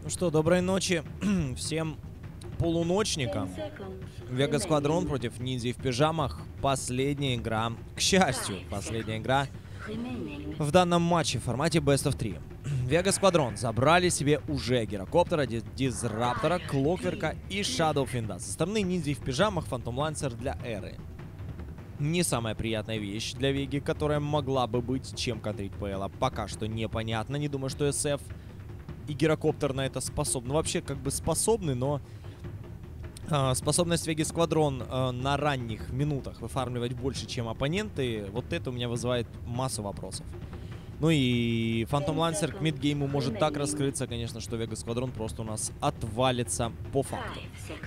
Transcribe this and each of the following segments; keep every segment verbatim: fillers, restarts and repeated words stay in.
Ну что, доброй ночи всем полуночникам. Вега Сквадрон против ниндзя в пижамах. Последняя игра, к счастью, последняя игра в данном матче в формате Best of три. Вега Сквадрон забрали себе уже Гирокоптера, Дизраптора, Клокверка и Shadow Fiend. Со стороны ниндзя в пижамах Phantom Lancer для Эры. Не самая приятная вещь для Веги, которая могла бы быть, чем контрить ПЛа. Пока что непонятно. Не думаю, что СФ и Гирокоптер на это способны. Вообще, как бы способны, но э, способность Веги Сквадрон э, на ранних минутах выфармливать больше, чем оппоненты, вот это у меня вызывает массу вопросов. Ну и Phantom Lancer к мидгейму может так раскрыться, конечно, что Вега Сквадрон просто у нас отвалится по факту.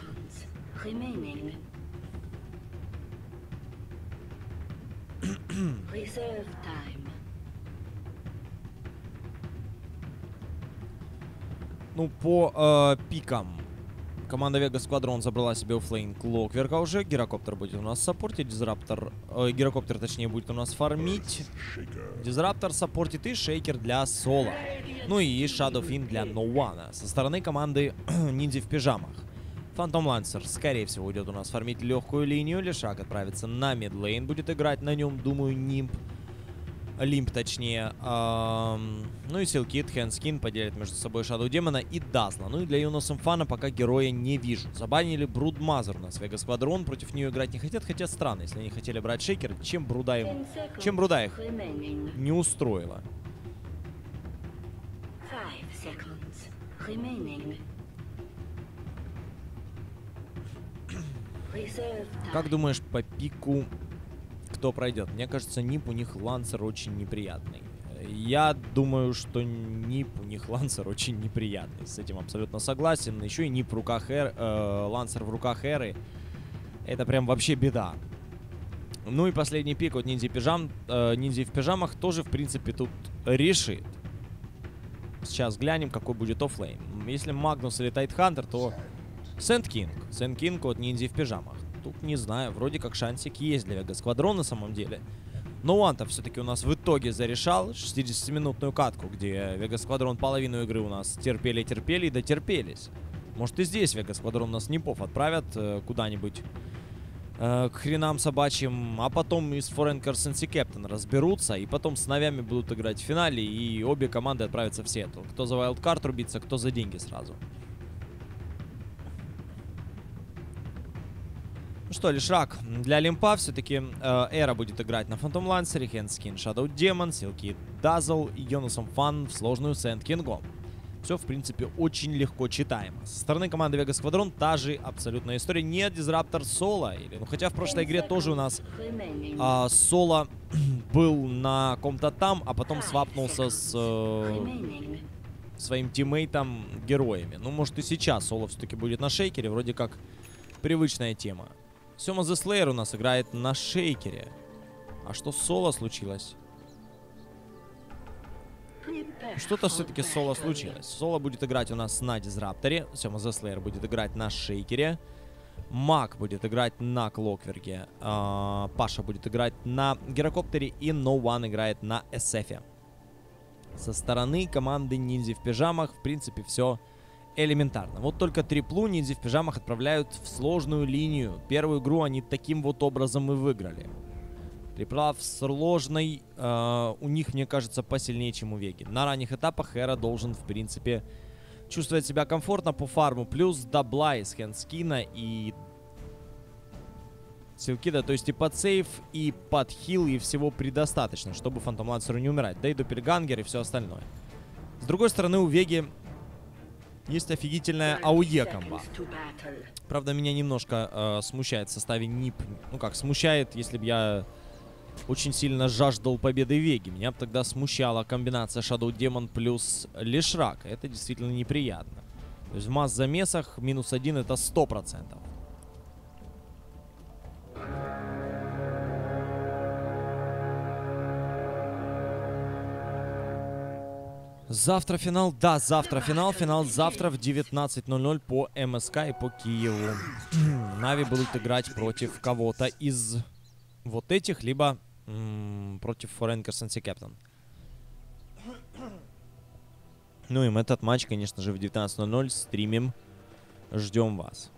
Ну, по э, пикам. Команда Вега Сквадрон забрала себе оффлейн Клокверка уже. Гирокоптер будет у нас саппортить. Дизраптор... Э, Гирокоптер, точнее, будет у нас фармить. Дизраптор саппортит и Шейкер для Соло. Ну и Shadow Fiend для Ноуана. Со стороны команды ниндзя в пижамах. Phantom Lancer, скорее всего, уйдет у нас фармить легкую линию. Лишак отправится на мидлейн. Будет играть на нем, думаю, Нимб. Лимп, точнее. Эм, ну и Силкит, Хэнскин поделят между собой Shadow Демона и Дазла. Ну и для Юноса Фана пока героя не вижу. Забанили Брудмазер у нас. Вега Сквадрон против нее играть не хотят. Хотя странно, если они хотели брать Шейкер, чем Бруда им... Чем Бруда их не устроила. Как думаешь, по пику кто пройдет? Мне кажется, нип у них Лансер очень неприятный. Я думаю, что нип у них Лансер очень неприятный. С этим абсолютно согласен. Еще и нип в руках Эр, э, Лансер в руках Эры. Это прям вообще беда. Ну и последний пик от ниндзя пижам, э, ниндзя в пижамах тоже, в принципе, тут решит. Сейчас глянем, какой будет оффлейн. Если Магнус или Тайтхантер, то Сэнд Кинг. Сэнд Кинг от ниндзя в пижамах. Тут не знаю, вроде как шансик есть для Вега Сквадрон на самом деле. Но он-то все-таки у нас в итоге зарешал шестидесятиминутную катку, где Вега Сквадрон половину игры у нас терпели-терпели и дотерпелись. Может и здесь Вега Сквадрон нас непов отправят э, куда-нибудь э, к хренам собачьим, а потом из Foreign Currency Captain разберутся, и потом с Навями будут играть в финале, и обе команды отправятся в Сиэтл. Кто за вайлдкарт рубится, кто за деньги сразу. Ну что, Лишрак для Лимпа все-таки э, Эра будет играть на Phantom Lancer, Хэнскин, Shadow Demon, Силки, Дазл и Йонасом Фан в сложную Сэнд Кингом. Все, в принципе, очень легко читаемо. Со стороны команды Вега Сквадрон та же абсолютная история. Нет, Дизраптор Соло. Или, ну, хотя в прошлой игре тоже у нас э, Соло был на ком-то там, а потом свапнулся с э, своим тиммейтом героями. Ну, может и сейчас Соло все-таки будет на Шейкере. Вроде как привычная тема. Сёма The Slayer у нас играет на Шейкере. А что с Соло случилось? Что-то все-таки с Соло случилось. Соло будет играть у нас на Дизрапторе. Сёма The Slayer будет играть на Шейкере. Мак будет играть на Клокверке. А, Паша будет играть на Гирокоптере. И No One играет на эсэфе. Со стороны команды ниндзя в пижамах, в принципе, все элементарно. Вот только триплу ниндзя в пижамах отправляют в сложную линию. Первую игру они таким вот образом и выиграли. Трипла в сложной э, у них, мне кажется, посильнее, чем у Веги. На ранних этапах Эра должен, в принципе, чувствовать себя комфортно по фарму. Плюс дабла из Хэнскина и Силкида. То есть и под сейф, и под хил, и всего предостаточно, чтобы Phantom Lancer'у не умирать. Да и Доппельгангер и все остальное. С другой стороны, у Веги есть офигительная АОЕ комба. Правда, меня немножко э, смущает в составе нип. Ну как, смущает, если бы я очень сильно жаждал победы Веги. Меня бы тогда смущала комбинация Shadow Demon плюс Лишрак. Это действительно неприятно. То есть в масс-замесах минус один это сто процентов. Завтра финал? Да, завтра финал. Финал завтра в девятнадцать ноль ноль по МСК и по Киеву. Нави будут играть против кого-то из вот этих, либо м-м, против Foreign Currency Captain. Ну и мы этот матч, конечно же, в девятнадцать ноль ноль стримим. Ждем вас.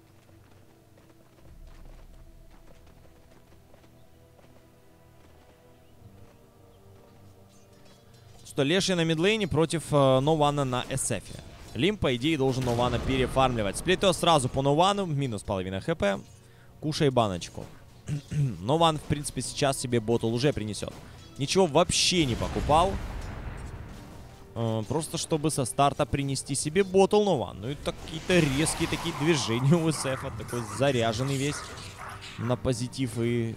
Что, Леший на мидлейне против э, Нована на эс эф. Лимп, по идее, должен Нована перефармливать. Сплитос сразу по Новану, минус половина хп. Кушай баночку. Нован, в принципе, сейчас себе ботл уже принесет. Ничего вообще не покупал. Э, просто чтобы со старта принести себе ботл Нован. Ну и какие-то резкие такие движения у эс эф. Такой заряженный весь на позитив и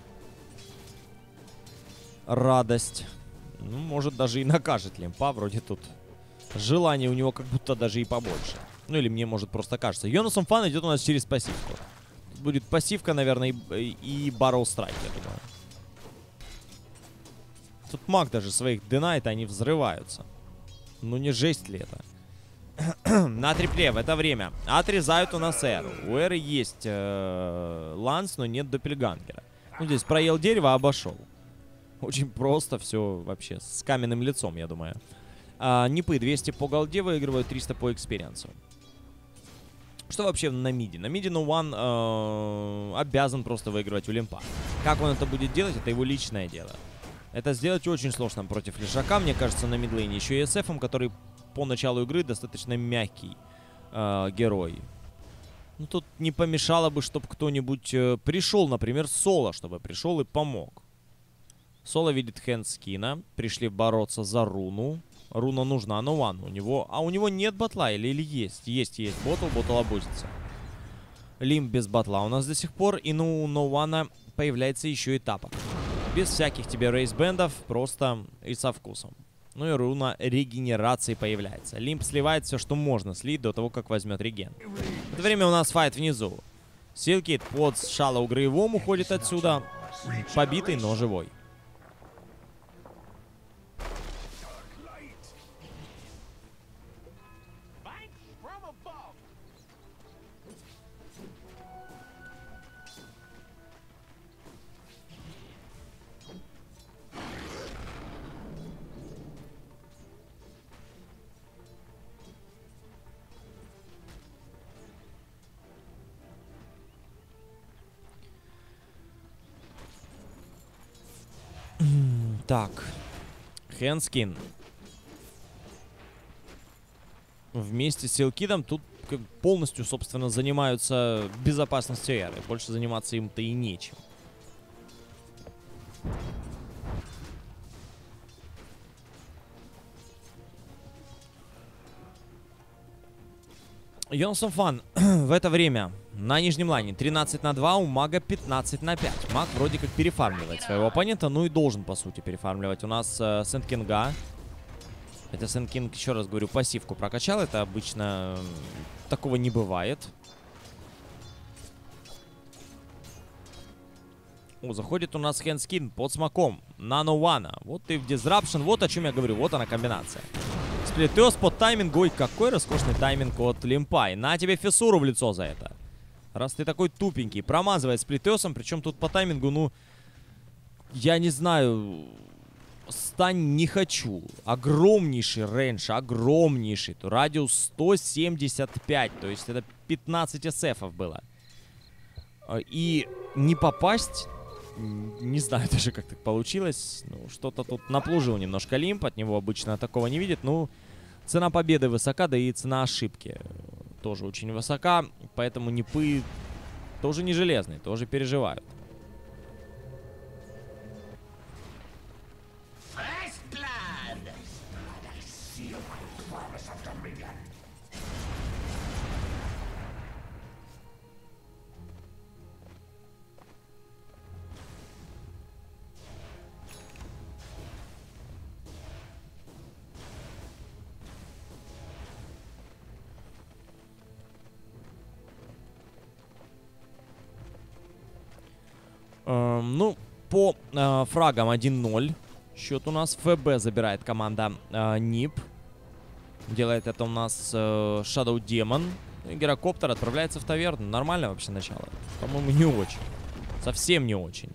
радость. Ну, может, даже и накажет Лимпа. Вроде тут желание у него как будто даже и побольше. Ну, или мне, может, просто кажется. Йонасом Фан идет у нас через пассивку. Тут будет пассивка, наверное, и, и Баррел Страйк, я думаю. Тут маг даже своих динайт, они взрываются. Ну, не жесть ли это? На трипле в это время отрезают у нас Эру. У Эры есть э, Ланс, но нет Доппельгангера. Ну, здесь проел дерево, обошел. Очень просто все вообще. С каменным лицом, я думаю. А, Нипы двести по голде выигрывают, триста по экспириенсу. Что вообще на миде? На миде Нован э, обязан просто выигрывать у Лимпа. Как он это будет делать, это его личное дело. Это сделать очень сложно против Лешака, мне кажется, на мидлейне. Еще и эс эф, который по началу игры достаточно мягкий э, герой. Ну, тут не помешало бы, чтобы кто-нибудь э, пришел, например, Соло, чтобы пришел и помог. Соло видит Хендскина. Пришли бороться за руну. Руна нужна Новану. У него... А у него нет батла или, или есть? Есть, есть ботл. Ботл обузится. Лимп без батла у нас до сих пор. И ну у Нована появляется еще и тапок. Без всяких тебе рейсбендов. Просто и со вкусом. Ну и руна регенерации появляется. Лимп сливает все, что можно слить до того, как возьмет реген. В это время у нас файт внизу. Силкит под Шалоу Грейвом уходит отсюда. Побитый, но живой. Так. Хендскин. Вместе с Силкидом тут полностью, собственно, занимаются безопасностью Эры. Больше заниматься им-то и нечем. Йонсон Фан в это время на нижнем лайне тринадцать на два, у мага пятнадцать на пять. Маг вроде как перефармливает своего оппонента, ну и должен, по сути, перефармливать. У нас э, Сент-Кинга. Хотя Сент-Кинг, еще раз говорю, пассивку прокачал. Это обычно э, такого не бывает. О, заходит у нас Хендскин под смоком на Нована. Вот и в Disruption. Вот о чем я говорю. Вот она комбинация. Сплитос под тайминг. Ой, какой роскошный тайминг от Лимпа. И на тебе фиссуру в лицо за это. Раз ты такой тупенький. Промазывает сплитосом. Причем тут по таймингу, ну... Я не знаю... Стань не хочу. Огромнейший рейндж. Огромнейший. То радиус сто семьдесят пять. То есть это пятнадцать эс эфов было. И не попасть... Не знаю даже, как так получилось. Ну, что-то тут наплужил немножко Лимп. От него обычно такого не видит. Ну, цена победы высока, да и цена ошибки тоже очень высока. Поэтому Нипы тоже не железные, тоже переживают. Эм, ну, по э, фрагам один ноль. Счет у нас. ФБ забирает команда э, Нип. Делает это у нас э, Shadow Demon. И Гирокоптер отправляется в таверну. Нормально вообще начало? По-моему, не очень. Совсем не очень.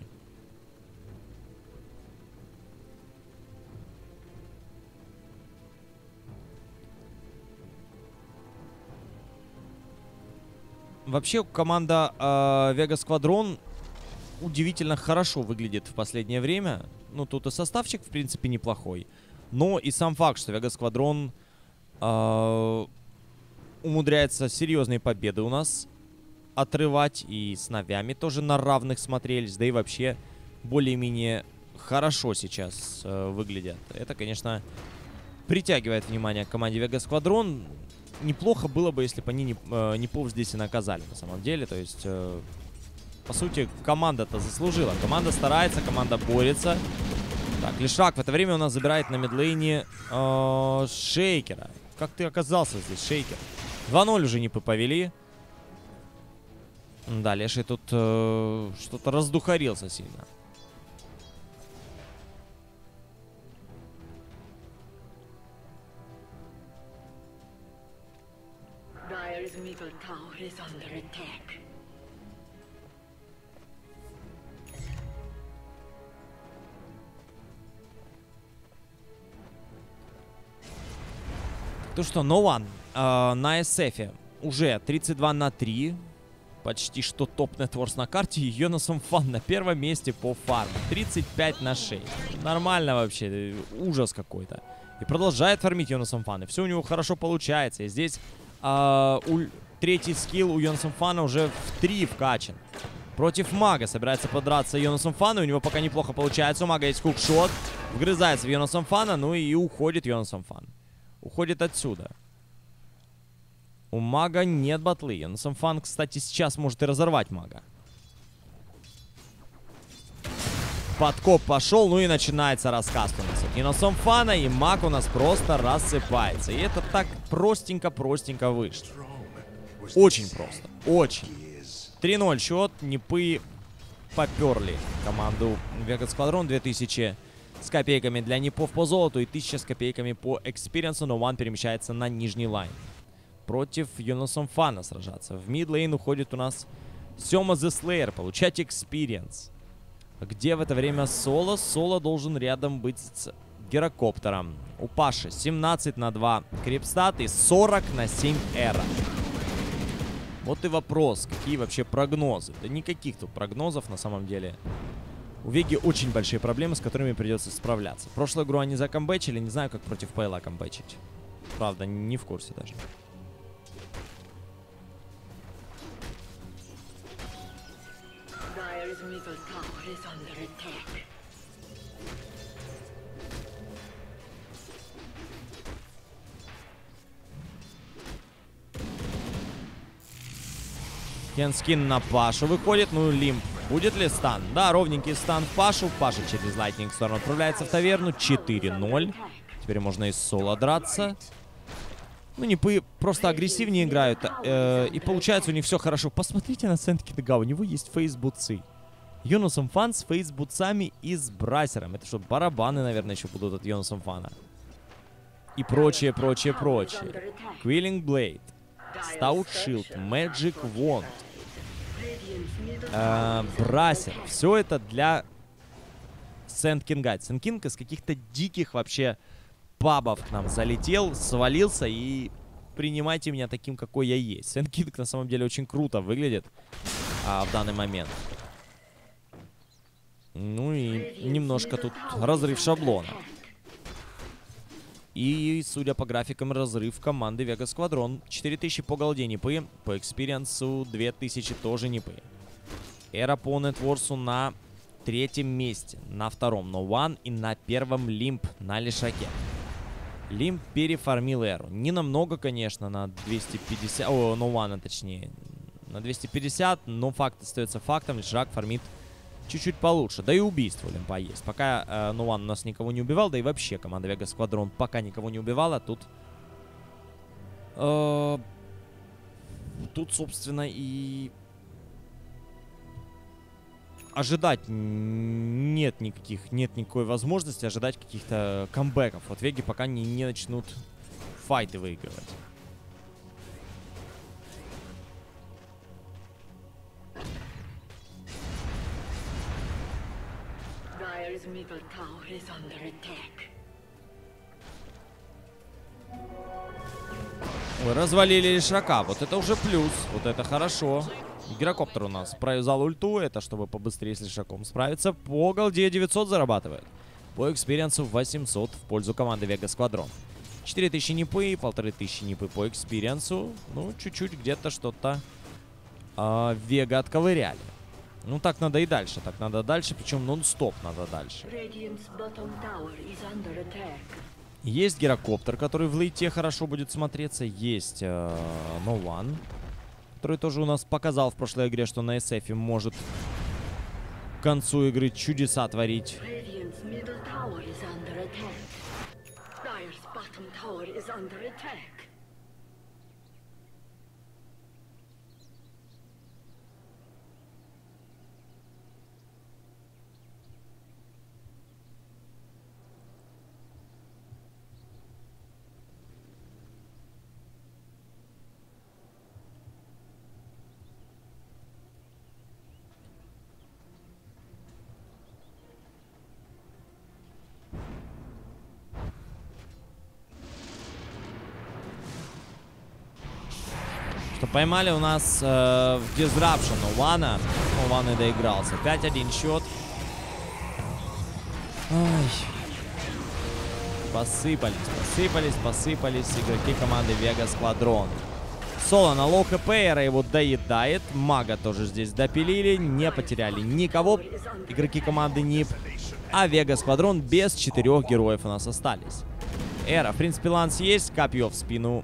Вообще, команда э, Vegas Squadron удивительно хорошо выглядит в последнее время. Ну, тут и составчик, в принципе, неплохой. Но и сам факт, что Vegas Squadron э, умудряется серьезные победы у нас отрывать. И с Навями тоже на равных смотрелись. Да и вообще более-менее хорошо сейчас э, выглядят. Это, конечно, притягивает внимание к команде Vegas Squadron. Неплохо было бы, если бы они не, э, не пол здесь и наказали, на самом деле. То есть, э, по сути, команда-то заслужила. Команда старается, команда борется. Так, Лишак в это время у нас забирает на мидлейне э, Шейкера. Как ты оказался здесь, Шейкер? два ноль уже Нипы повели. Да, Леший тут э, что-то раздухарился сильно. Dire's middle tower is under attack. То что, No One э, на эс эф уже тридцать два на три. Почти что топ нетворс на карте. И Йонасом Фан на первом месте по фарму. тридцать пять на шесть. Нормально вообще. Ужас какой-то. И продолжает фармить Йонасом Фан. И все у него хорошо получается. И здесь э, у, третий скилл у Йонасом Фана уже в три вкачан. Против Мага собирается подраться Йонасом Фана. У него пока неплохо получается. У Мага есть хукшот. Вгрызается в Йонасом Фана. Ну и уходит Йонасом Фан. Уходит отсюда. У Мага нет батлы. Йонасом Фан, кстати, сейчас может и разорвать Мага. Подкоп пошел, ну и начинается рассказ у нас от Йонасом Фана, и Маг у нас просто рассыпается. И это так простенько-простенько вышло. Очень просто. Очень. три ноль счет. Нипы поперли команду Vegas Squadron. две тысячи с копейками для Нипов по золоту и тысяча с копейками по экспириенсу. Но One перемещается на нижний лайн. Против Йонасом Фана сражаться. В мидлейн уходит у нас Сёма The Slayer. Получать экспириенс. Где в это время Соло? Соло должен рядом быть с Герокоптером. У Паши семнадцать на два крипстат и сорок на семь эра. Вот и вопрос, какие вообще прогнозы? Да никаких тут прогнозов на самом деле. У Веги очень большие проблемы, с которыми придется справляться. Прошлую игру они закомбэчили, не знаю, как против Пейла комбэчить. Правда, не в курсе даже. Dire's middle tower is under attack. Хенскин на Пашу выходит. Ну, Лимп. Будет ли стан? Да, ровненький стан в Пашу. Паша через Lightning Storm отправляется в таверну. четыре ноль. Теперь можно из соло драться. Ну, Нипы просто агрессивнее играют. Э, и получается у них все хорошо. Посмотрите на Сент-Кинга. У него есть фейсбутсы. Йонасом Фан с фейсбутсами и с Брасером. Это что, барабаны, наверное, еще будут от Йонасом Фана. И прочее, прочее, прочее. Quilling Blade. Stout Shield. Magic Wand. Э, Брасер. Все это для Сент-Кинга. Сент-Кинг из каких-то диких вообще пабов к нам залетел, свалился, и принимайте меня таким, какой я есть. Сент-Кинг на самом деле очень круто выглядит а, в данный момент. Ну и немножко тут разрыв шаблона. И, судя по графикам, разрыв команды Vegas Squadron. четыре тысячи по голде Нипы, по экспириенсу две тысячи тоже Нипы. Эра по нетворсу на третьем месте, на втором No One и на первом Лимп на Лишаке. Лимп перефармил Эру. Не намного, конечно, на двести пятьдесят... О, No One, точнее. На двести пятьдесят, но факт остается фактом. Лишак фармит чуть-чуть получше. Да и убийство у Лимпа есть. Пока э, No One у нас никого не убивал, да и вообще команда Vegas Squadron пока никого не убивала. Тут... Э, тут, собственно, и... ожидать нет никаких, нет никакой возможности ожидать каких-то камбэков. Вот Веги пока не, не начнут файты выигрывать. Dire's middle tower is under attack. Ой, развалили лишака. Вот это уже плюс. Вот это хорошо. Гирокоптер у нас провязал ульту. Это чтобы побыстрее с лишаком справиться. По голде девятьсот зарабатывает. По экспириенсу восемьсот в пользу команды Вега Сквадрон. четыре тысячи нипы, полторы тысячи нипы по экспириенсу. Ну, чуть-чуть где-то что-то а, Вега отковыряли. Ну, так надо и дальше. Так надо дальше, причем нон-стоп надо дальше. Есть гирокоптер, который в лейте хорошо будет смотреться. Есть э, No One, который тоже у нас показал в прошлой игре, что на эс эф может к концу игры чудеса творить. Что поймали у нас э, в Disruption Вана. Ван и доигрался. пять один счет. Ой. Посыпались, посыпались, посыпались игроки команды Вега Сквадрон. Соло на лоу хп, Эра его доедает. Мага тоже здесь допилили. Не потеряли никого игроки команды нип. А Вега Сквадрон без четырех героев у нас остались. Эра, в принципе, ланс есть. Копье в спину.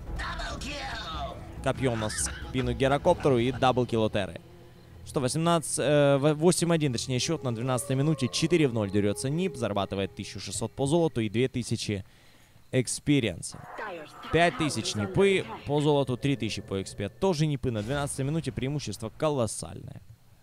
Копье у нас в спину гирокоптеру и даблкил от Эры. Что, восемнадцать, восемь один, точнее, счет на двенадцатой минуте. четыре в ноль дерется нип. Зарабатывает тысячу шестьсот по золоту и две тысячи экспириенса. пять тысяч нипы по золоту, три тысячи по экспе. Тоже нипы на двенадцатой минуте. Преимущество колоссальное.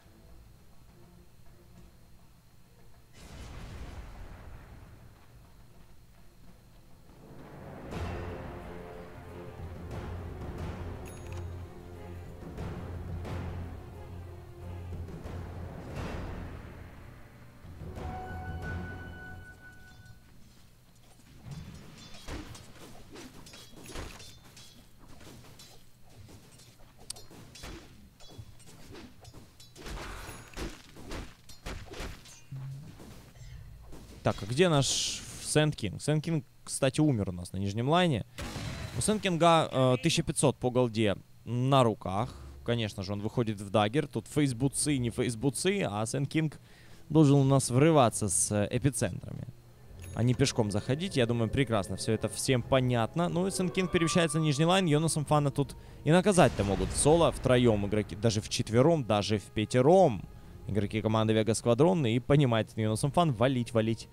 Так, а где наш Сэнд Кинг? Сэнд Кинг, кстати, умер у нас на нижнем лайне. У Сэнд Кинга э, тысяча пятьсот по голде на руках. Конечно же, он выходит в даггер. Тут фейсбуцы, не фейсбуцы, а Сэнд Кинг должен у нас врываться с э, эпицентрами. А не пешком заходить. Я думаю, прекрасно все это всем понятно. Ну и Сэнд Кинг перемещается на нижний лайн. Йонасом Фана тут и наказать-то могут. В соло, втроем игроки, даже в четвером, даже в пятером. Игроки команды Вега Сквадрон. И понимает Йонасом Фан валить, валить.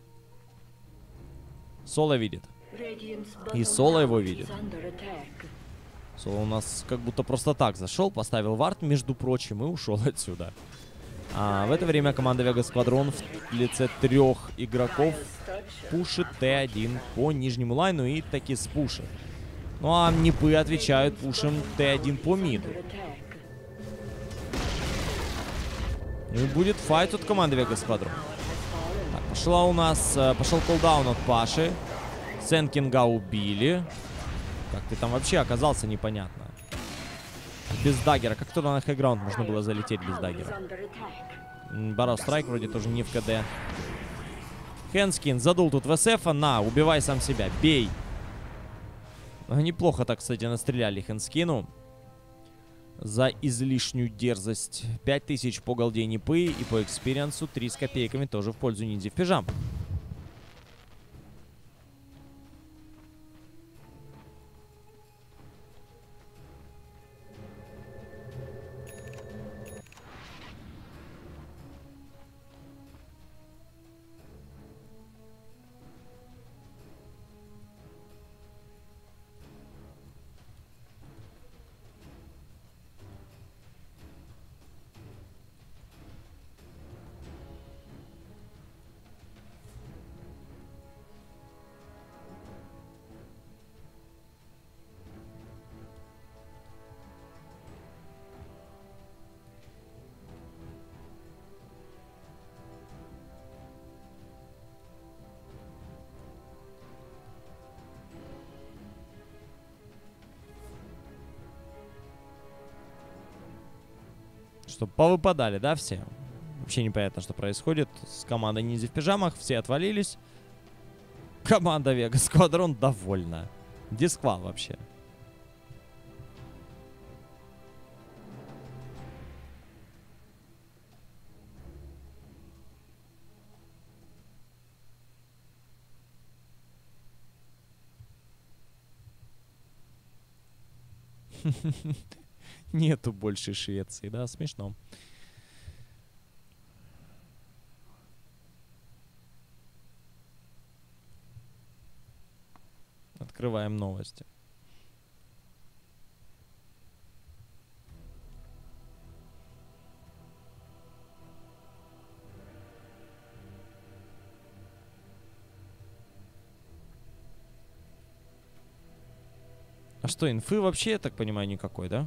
Соло видит. И Соло его видит. Соло у нас как будто просто так зашел, поставил вард, между прочим, и ушел отсюда. А в это время команда Вега Сквадрон в лице трех игроков пушит Т один по нижнему лайну и таки спушит. Ну а нипы отвечают пушем Т один по миду. Ну и будет файт от команды Вега Сквадрон. Так, пошла у нас, пошел колдаун от Паши. Сэнд Кинга убили. Как ты там вообще оказался, непонятно. Без даггера. Как туда на хайграунд можно было залететь без даггера? Баров Страйк вроде тоже не в КД. Хэнскин задул тут в эс эф. На, убивай сам себя. Бей. Неплохо так, кстати, настреляли Хэнскину. За излишнюю дерзость. пять тысяч по голде нипы и по экспириенсу три с копейками тоже в пользу ниндзя в пижам. Что, повыпадали, да, все? Вообще непонятно, что происходит. С командой ниндзя в пижамах все отвалились. Команда Вега Сквадрон довольна. Дисквал вообще. Нету больше Швеции, да, смешно. Открываем новости. А что, инфы вообще, я так понимаю, никакой, да?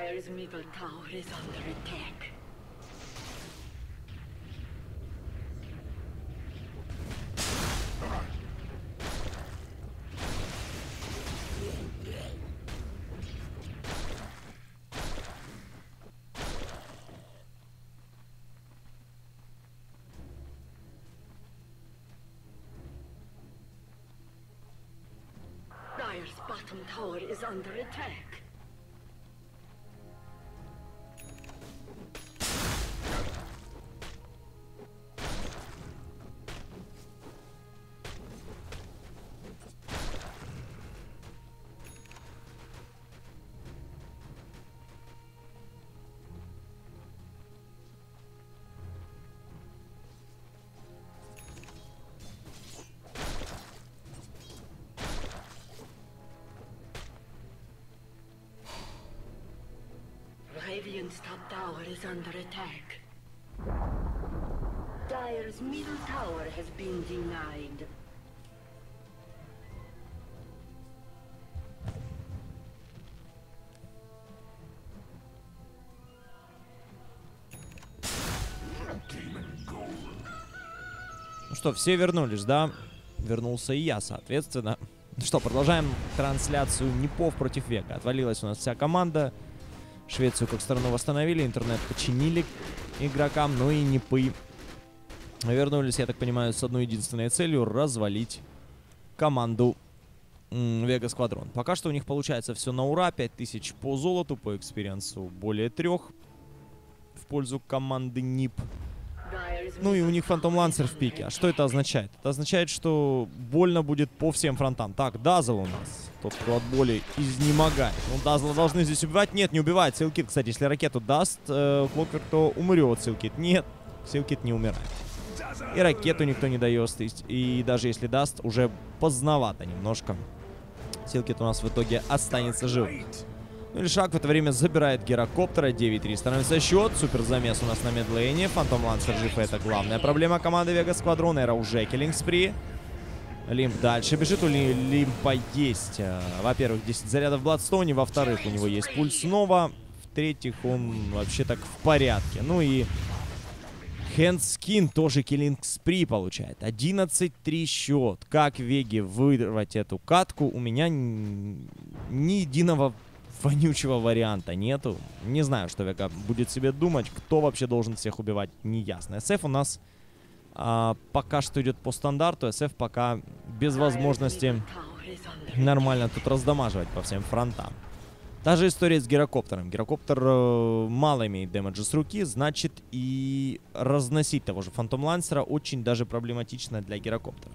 Dire's middle tower is under attack. Dire's bottom tower is under attack. Radiant's top tower is under attack. Dire's middle tower has been denied. Ну что, все вернулись, да? Вернулся и я, соответственно. Ну что, продолжаем трансляцию Непов против Вега. Отвалилась у нас вся команда. Швецию как страну восстановили, интернет починили игрокам, ну и Непы вернулись, я так понимаю, с одной единственной целью — развалить команду Вега Сквадрон. Пока что у них получается все на ура. пять тысяч по золоту, по экспириенсу более трех в пользу команды Нип. Ну и у них Фантом Лансер в пике. А что это означает? Это означает, что больно будет по всем фронтам. Так, Дазл у нас. Тот, кто от боли изнемогает. Ну, Дазла должны здесь убивать. Нет, не убивает. Силкит, кстати, если ракету даст э, Клокверк, то умрет Силкит. Нет, Силкит не умирает. И ракету никто не дает. И, и даже если даст, уже поздновато немножко. Силкит у нас в итоге останется жив. Ну или Шаг в это время забирает гирокоптера. девять три становится счет. Супер замес у нас на медлейне. Фантом Лансер жив, это главная проблема команды Вега Сквадрон. Эра уже киллинг спри. Лимп дальше бежит. У Лимпа есть, во-первых, десять зарядов в Бладстоуне. Во-вторых, у него есть пульс снова. В-третьих, он вообще так в порядке. Ну и Хэндскин тоже киллинг спри получает. одиннадцать три счет. Как Веге вырвать эту катку? У меня ни единого вонючего варианта нету. Не знаю, что Вега будет себе думать. Кто вообще должен всех убивать, не ясно. СФ у нас а, пока что идет по стандарту. СФ пока без возможности нормально тут раздамаживать по всем фронтам. Та же история с гирокоптером. Гирокоптер э, мало имеет дэмэджа с руки, значит и разносить того же Фантом Лансера очень даже проблематично для гирокоптера.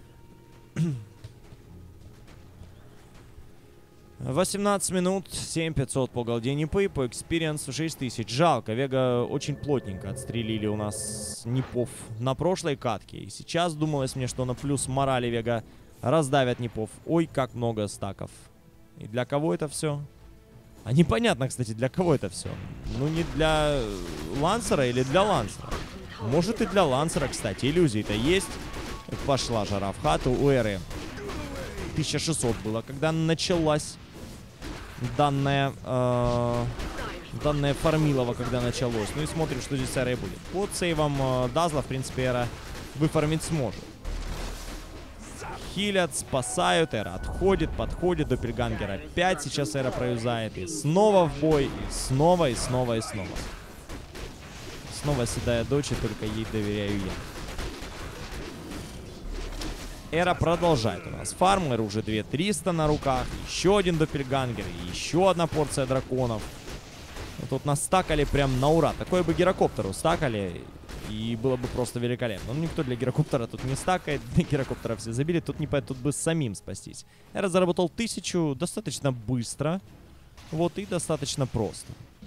восемнадцать минут, семь пятьсот по голде Непы, по экспириенсу шесть тысяч. Жалко, Вега очень плотненько отстрелили у нас Непов на прошлой катке. И сейчас думалось мне, что на плюс морали Вега раздавят Непов. Ой, как много стаков. И для кого это все? А непонятно, кстати, для кого это все. Ну, не для Лансера или для Лансера. Может и для Лансера, кстати. Иллюзии-то есть. Пошла жара в хату. У Эры тысяча шестьсот было, когда началась данная, э, данная фармилова, когда началось. Ну и смотрим, что здесь с Эрой будет. Под сейвом э, Дазла, в принципе, Эра выфармить сможет. Хилят, спасают, Эра отходит, подходит, Доппельгангер опять сейчас Эра проюзает. И снова в бой, и снова, и снова, и снова. Снова седая дочь, и только ей доверяю я. Эра продолжает у нас фарм. Эра уже две тысячи триста на руках. Еще один Доппельгангер. И еще одна порция драконов. Вот тут нас стакали прям на ура. Такое бы гирокоптеру стакали, и было бы просто великолепно. Но никто для гирокоптера тут не стакает. Для гирокоптера все забили. Тут не понятно, тут бы самим спастись. Эра заработал тысячу достаточно быстро. Вот и достаточно просто.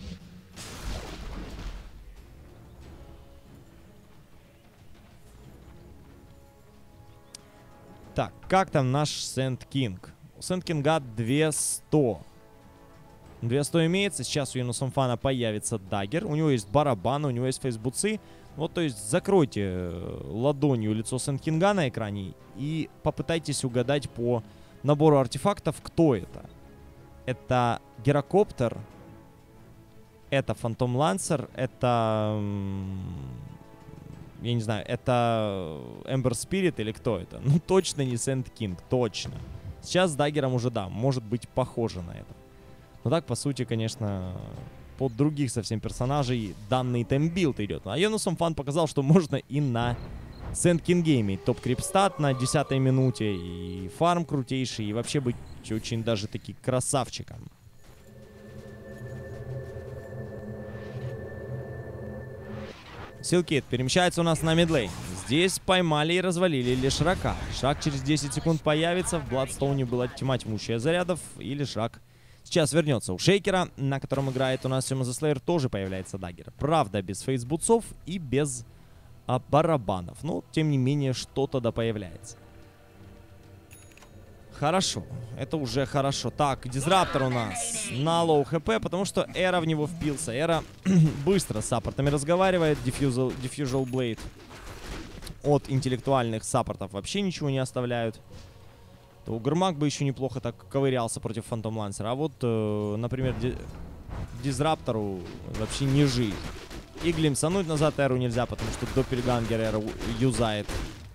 Так, как там наш Сэнд Кинг? У Сэнд Кинга двести. двести имеется. Сейчас у Юнусамфана появится даггер. У него есть барабан, у него есть фейсбуцы. Вот, то есть, закройте ладонью лицо Сэнд Кинга на экране и попытайтесь угадать по набору артефактов, кто это. Это гирокоптер, Это Phantom Lancer, это... Я не знаю, это Ember Spirit или кто это? Ну, точно не Sand King, точно. Сейчас с даггером уже, да, может быть похоже на это. Но так, по сути, конечно, под других совсем персонажей данный таймбилд идет. А Йонасом Фан показал, что можно и на Sand King иметь топ-крипстат на десятой минуте, и фарм крутейший, и вообще быть очень даже таки красавчиком. Силкит перемещается у нас на мидлейн. Здесь поймали и развалили Лишрака. Шаг через десять секунд появится. В Бладстоуне была тьма тьмущая зарядов. И Лишрак сейчас вернется. У Шейкера, на котором играет у нас Сёма Слеер, тоже появляется даггер. Правда, без фейсбутсов и без а, барабанов. Но, тем не менее, что-то да появляется. Хорошо. Это уже хорошо. Так, Дизраптор у нас на лоу хп, потому что Эра в него впился. Эра быстро с саппортами разговаривает. Diffusal, Diffusal Blade от интеллектуальных саппортов вообще ничего не оставляют. То Гермак бы еще неплохо так ковырялся против Фантом Лансера. А вот, э, например, Ди Дизраптору вообще не жить. И глимсануть назад Эру нельзя, потому что Доппельгангер Эру юзает.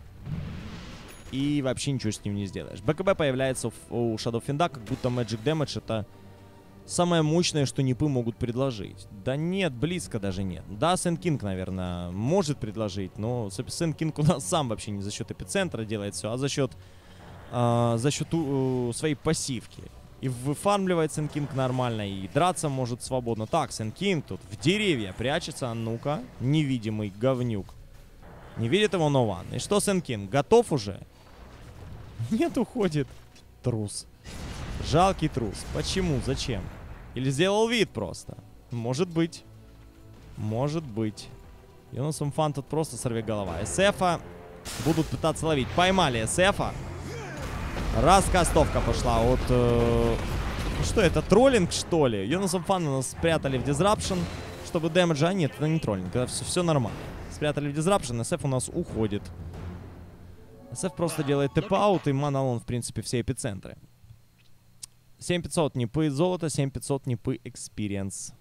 И вообще ничего с ним не сделаешь. БКБ появляется у Shadow Fiend, как будто Magic Damage это самое мощное, что нипы могут предложить. Да нет, близко даже нет. Да, Sand King, наверное, может предложить, но Sand King у нас сам вообще не за счет эпицентра делает все, а за счет, э, за счет э, своей пассивки. И выфармливает Sand King нормально, и драться может свободно. Так, Sand King тут в деревья прячется, а ну-ка, невидимый говнюк. Не видит его Нован. И что, Sand King, готов уже? Нет, уходит. Трус. Жалкий трус. Почему? Зачем? Или сделал вид просто? Может быть. Может быть. Йонасом Фан тут просто сорвиголова. СФа будут пытаться ловить. Поймали СФа. Раз кастовка пошла от... Э... Что это, троллинг, что ли? Йонасом Фан нас спрятали в Disruption, чтобы дэмэджа... А нет, это не троллинг. Это все, все нормально. Спрятали в Disruption, СФ у нас уходит. СФ просто делает тэп-аут, и манал он, в принципе, все эпицентры. семь пятьсот нипы золота, семь пятьсот нипы экспириенс.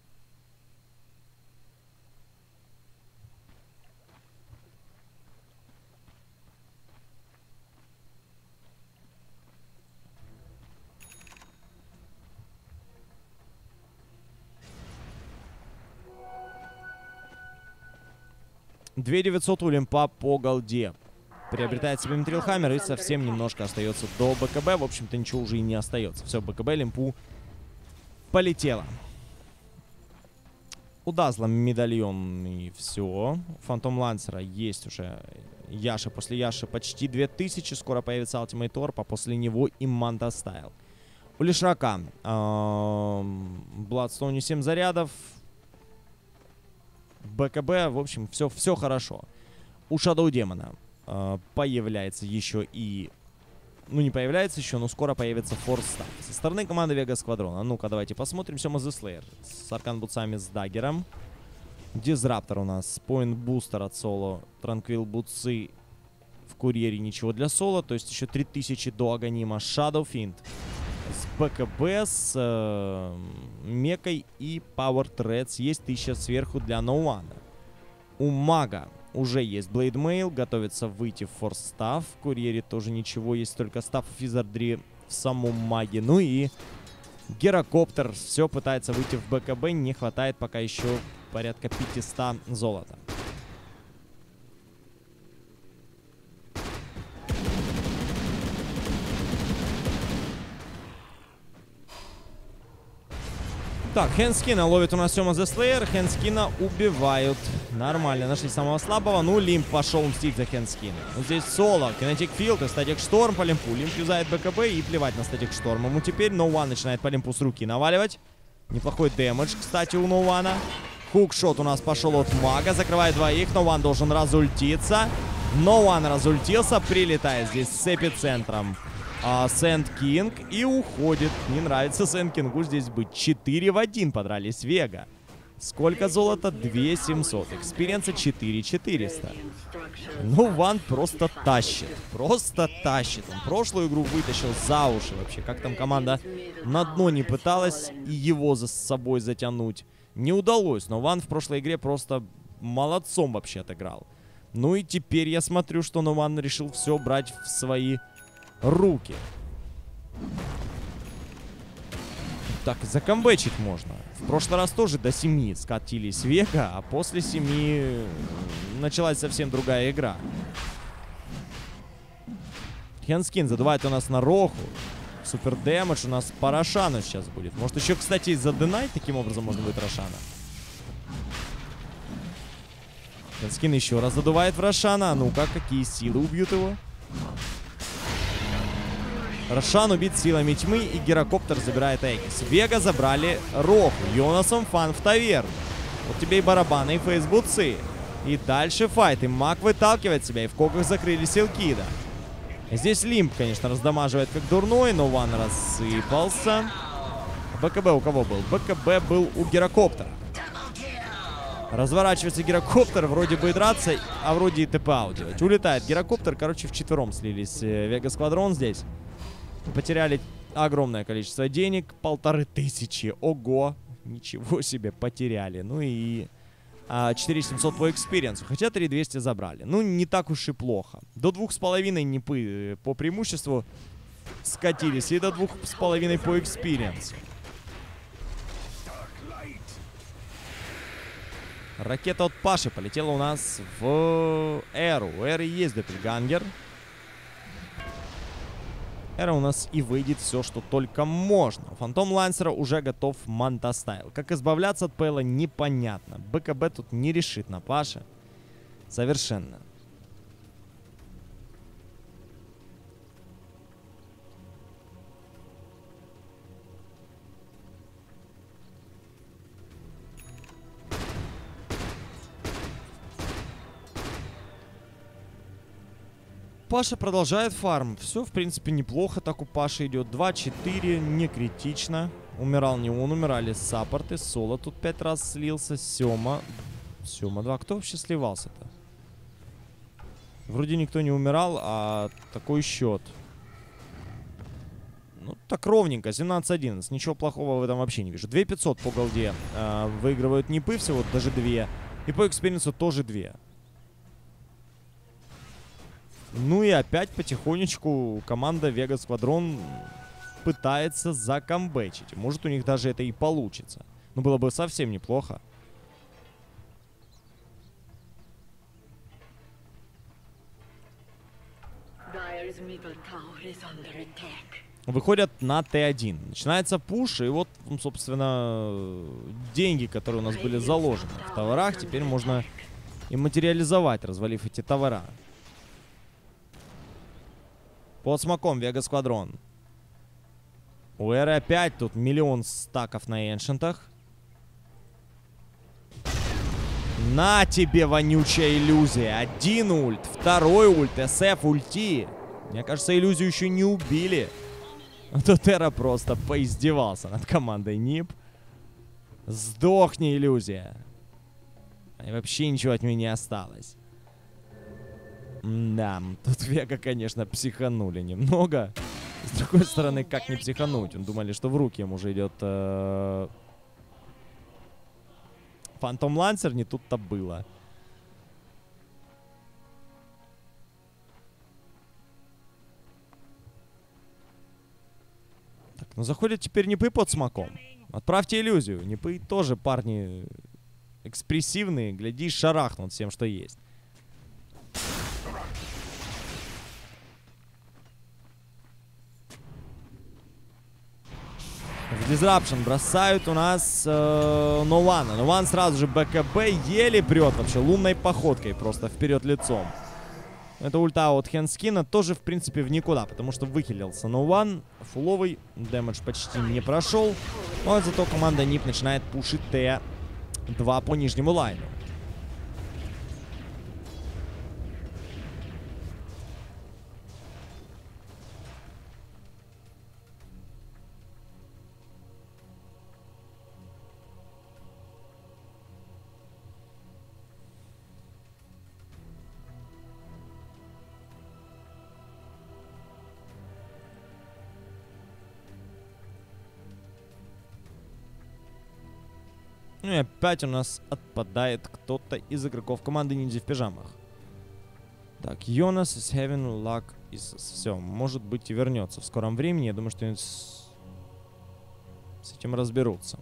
две тысячи девятьсот у Лимпа по голде. Приобретает себе Митрилхаммер и совсем немножко остается до БКБ. В общем-то, ничего уже и не остается. Все, БКБ Лимпу полетело. У Дазла медальон и все. У Фантом Лансера есть уже Яша. После Яши почти две тысячи. Скоро появится Ultimate Orb, а после него и Манта Стайл. У Лишрака Бладстоуне семь зарядов. БКБ, в общем, все, все хорошо. У Shadow Демона э, появляется еще и... Ну, не появляется еще, но скоро появится Force Staff. Со стороны команды Vega Squadron. Ну-ка, давайте посмотрим. Сёма The Slayer с аркан-бутсами, с даггером. Дизраптор у нас. Point Booster от соло. Tranquil бутсы в курьере. Ничего для соло. То есть еще три тысячи до Аганима. Shadow Fiend с БКБ, с э, Мекой и Power Threads. Есть тысяча сверху для Ноуана. У Мага уже есть Blade Mail. Готовится выйти в Force Staff. В курьере тоже ничего. Есть только Staff Wizardry в самом Маге. Ну и Герокоптер все пытается выйти в БКБ. Не хватает пока еще порядка пятисот золота. Так, Хэнскина ловит у нас Сёма The Slayer. Хэнскина убивают. Нормально, нашли самого слабого. Ну, Лимп пошел мстить за Хэнскина. Вот здесь соло, Kinetic Field и Static Storm по Лимпу. Лимп юзает БКБ и плевать на Static Storm. Ему теперь No One начинает по Лимпу с руки наваливать. Неплохой дэмэдж, кстати, у No One. Хукшот у нас пошел от Мага. Закрывает двоих. No One должен разультиться. No One разультился. Прилетает здесь с эпицентром. Sand King и уходит. Не нравится Sand King'у здесь быть. четыре в один подрались Вега. Сколько золота? две тысячи семьсот. Экспириенса четыре тысячи четыреста. Ну, Ван просто тащит. Просто тащит. Он прошлую игру вытащил за уши вообще. Как там команда на дно не пыталась и его за собой затянуть. Не удалось, но Ван в прошлой игре просто молодцом вообще отыграл. Ну и теперь я смотрю, что Нован решил все брать в свои руки. Так, закомбэчить можно. В прошлый раз тоже до семи скатились Вега, а после семи началась совсем другая игра. Хенскин задувает у нас на Роху. Супер дэмэдж у нас по Рошану сейчас будет. Может еще, кстати, заденать таким образом можно будет Рошана. Хенскин еще раз задувает в Рошана. А ну-ка, какие силы убьют его? Рошан убит силами тьмы, и Гирокоптер забирает Эгис. Вега забрали Роху. Йонасом Фан в таверну. Вот тебе и барабаны, и фейсбуцы. И дальше файт. И Мак выталкивает себя, и в коках закрыли Силкида. Здесь Лимп, конечно, раздамаживает как дурной, но Ван рассыпался. БКБ у кого был? БКБ был у Гирокоптера. Разворачивается Гирокоптер, вроде бы и драться, а вроде и ТП делать. Улетает Гирокоптер, короче, вчетвером слились Вега Сквадрон здесь. Потеряли огромное количество денег, полторы тысячи. Ого, ничего себе, потеряли. Ну и а, четыре тысячи семьсот по экспириенсу, хотя три тысячи двести забрали. Ну, не так уж и плохо. До двух с половиной непы по преимуществу скатились, и до двух с половиной по экспириенсу. Ракета от Паши полетела у нас в Эру. У Эры есть Доппельгангер. Эра у нас и выйдет все, что только можно. У Фантом Лансера уже готов Мантастайл. Как избавляться от Пэла, непонятно. БКБ тут не решит на Паше. Совершенно. Паша продолжает фарм. Все, в принципе, неплохо. Так у Паши идет два четыре. Не критично. Умирал не он, умирали саппорты. Соло тут пять раз слился. Сема. Сема два. Кто вообще сливался-то? Вроде никто не умирал, а такой счет. Ну, так ровненько. семнадцать одиннадцать. Ничего плохого в этом вообще не вижу. две тысячи пятьсот по голде э, выигрывают Нипы всего, даже две. И по экспириенсу тоже две. Ну и опять потихонечку команда Вега Сквадрон пытается закомбэчить. Может, у них даже это и получится. Ну, было бы совсем неплохо. Выходят на Т один. Начинается пуш, и вот, собственно, деньги, которые у нас были заложены в товарах, теперь можно и материализовать, развалив эти товара. Под смоком Вега Сквадрон. У Эры опять тут миллион стаков на эншентах. На тебе, вонючая иллюзия. Один ульт, второй ульт, СФ ульти. Мне кажется, иллюзию еще не убили. А тут Эра просто поиздевался над командой Нип. Сдохни, иллюзия. И вообще ничего от нее не осталось. Да, тут Вега, конечно, психанули немного. С другой стороны, как не психануть? Он думали, что в руки ему уже идет э... Фантом Лансер, не тут-то было. Так, ну заходят теперь Нипы под смоком. Отправьте иллюзию. Нипы тоже парни экспрессивные. Глядишь, шарахнут всем, что есть. В Disruption бросают у нас э, Нована. Нован сразу же БКБ еле прет вообще лунной походкой просто вперед лицом. Это ульта от Хенскина тоже, в принципе, в никуда, потому что выхилился Нован. Фуловый дэмэдж почти не прошел. Но зато команда Нип начинает пушить Т два по нижнему лайну. Ну и опять у нас отпадает кто-то из игроков команды ниндзя в пижамах. Так, Йонас is having luck. Все, может быть и вернется в скором времени. Я думаю, что с, с этим разберутся.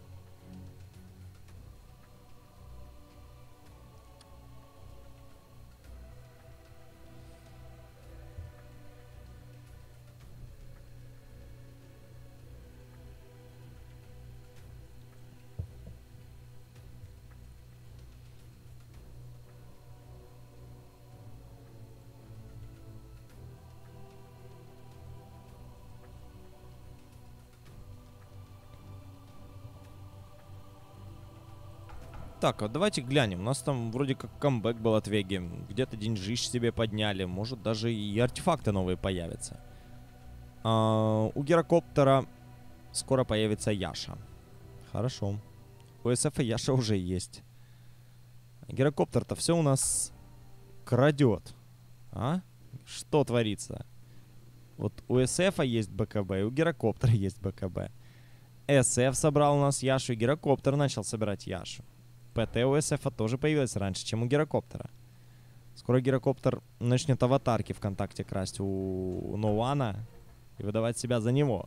Так, вот давайте глянем. У нас там вроде как камбэк был от Веги. Где-то деньжищ себе подняли. Может, даже и артефакты новые появятся. А, у Гирокоптера скоро появится Яша. Хорошо. У эс эф Яша уже есть. Гирокоптер-то все у нас крадет. А? Что творится? Вот у эс эф есть БКБ, и у Гирокоптера есть БКБ. эс эф собрал у нас Яшу, и Гирокоптер начал собирать Яшу. ПТ у эс эф тоже появилась раньше, чем у Гирокоптера. Скоро Гирокоптер начнет аватарки ВКонтакте красть у Ноуана и выдавать себя за него.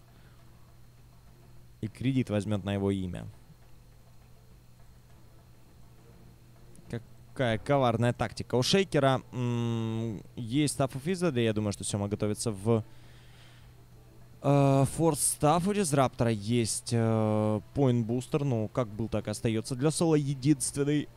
И кредит возьмет на его имя. Какая коварная тактика. У Шейкера м- есть Staff of Wizard, я думаю, что Сёма готовится в Форс Стафф. У Дизраптора есть э, Point Booster. Ну, как был, так и остается. Для Соло единственный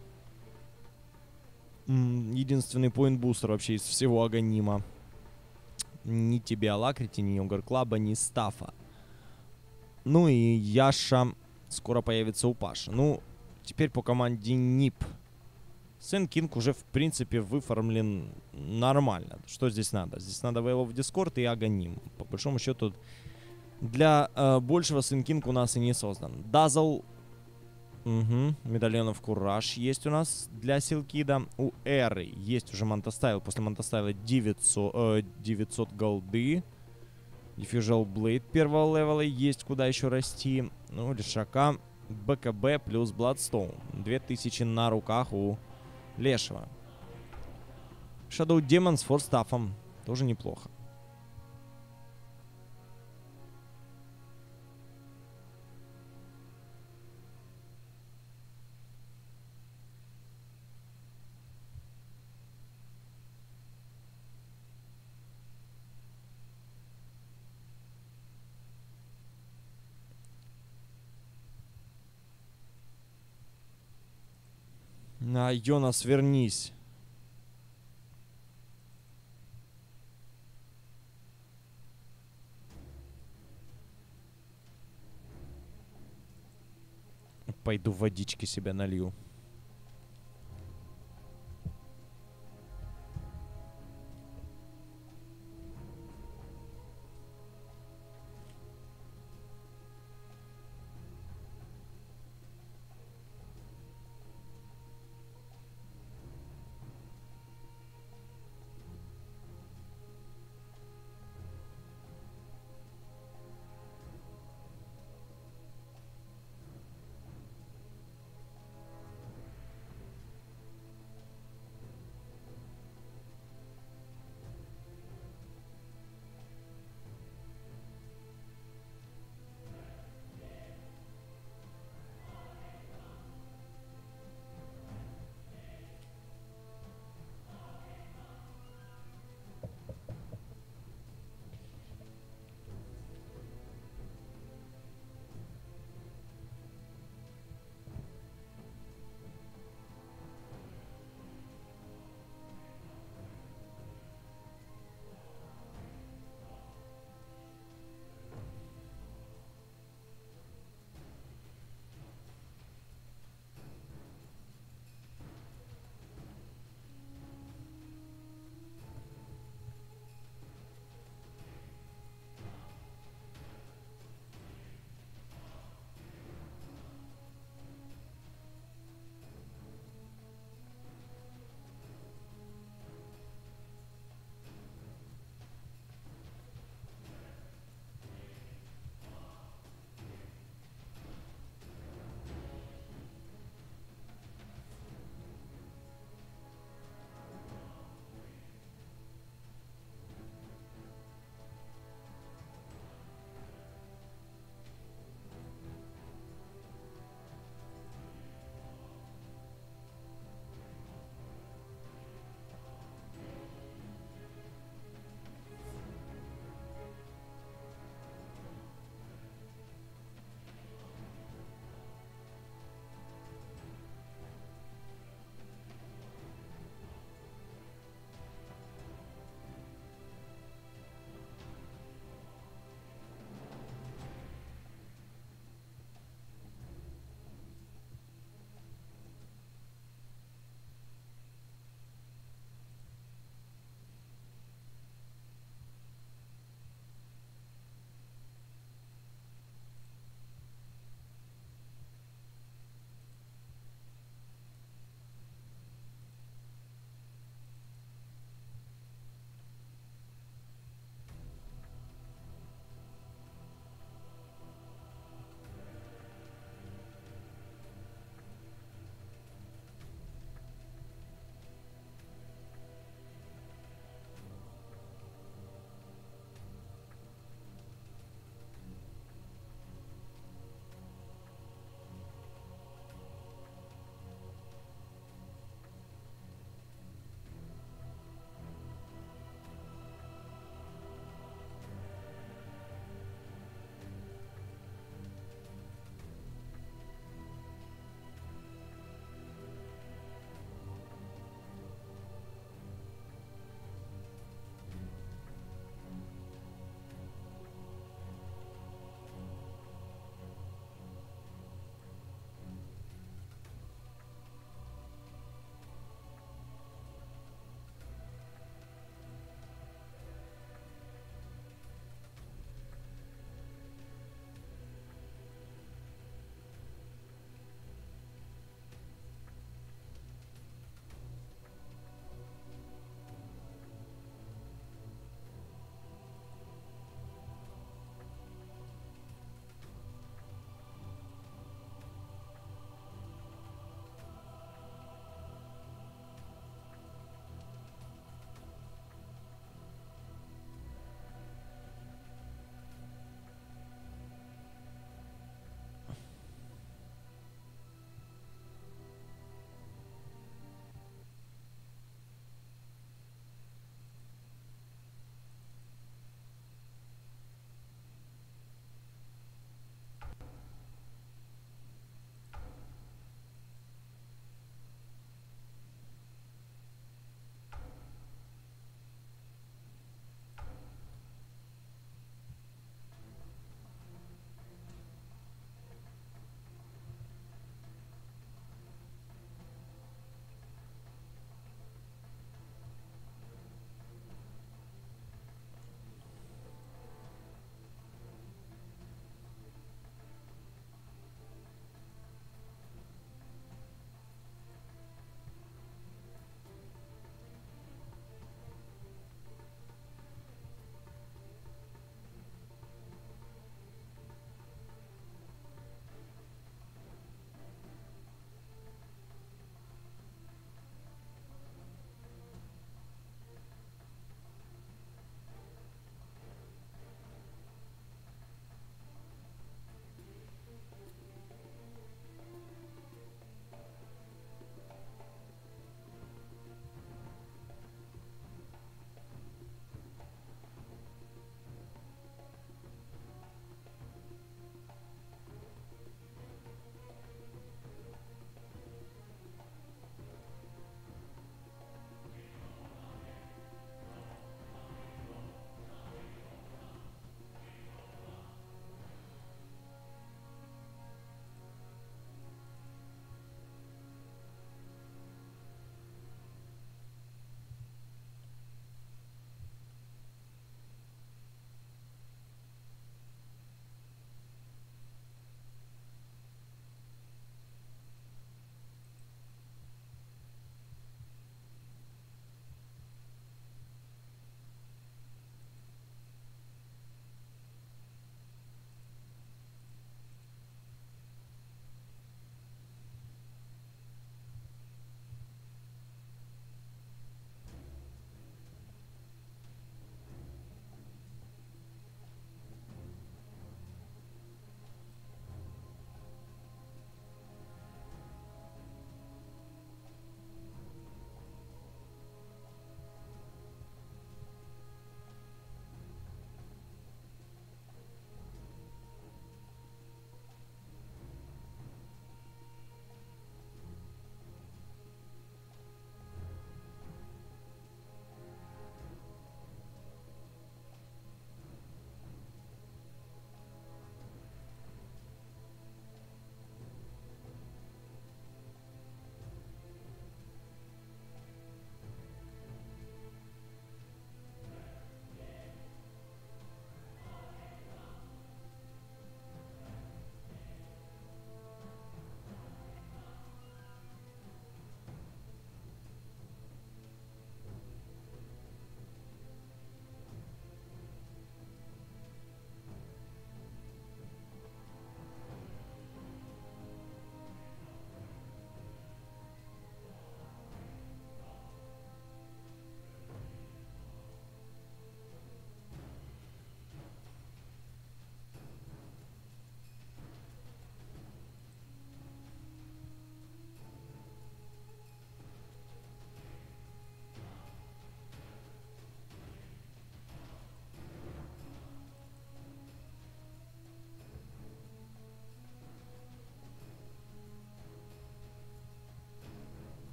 м- единственный Point Booster вообще из всего Аганима. Ни тебе Алакрити, ни Йогар Клаба, ни Стаффа. Ну и Яша скоро появится у Паши. Ну, теперь по команде нип. Сэн Кинг уже, в принципе, выформлен нормально. Что здесь надо? Здесь надо Veil of Discord и Аганим. По большому счету, для э, большего Сэн Кинг у нас и не создан. Дазл. Угу. Медальонов Кураж есть у нас для Силкида. У Эры есть уже Мантастайл. После Мантастайла девятьсот, э, девятьсот голды. Diffusal Blade первого левела есть куда еще расти. Ну, Лешака. БКБ плюс Bloodstone. две тысячи на руках у Лешего. Shadow Demon с форстафом. Тоже неплохо. На, Йонас, вернись. Пойду водички себе налью.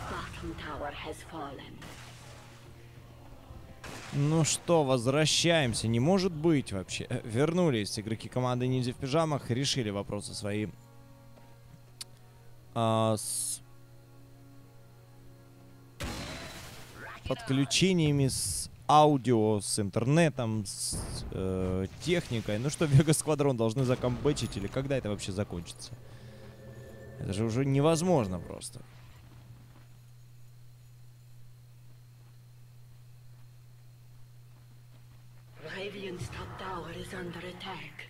bottom tower has fallen. Ну что, возвращаемся. Не может быть вообще. Э, Вернулись игроки команды Ниндзя в пижамах. Решили вопросы свои. А, с подключениями, с аудио, с интернетом, с э, техникой. Ну что, Вега Сквадрон должны закомбэчить, или когда это вообще закончится? Это же уже невозможно просто. Radiant's top tower is under attack.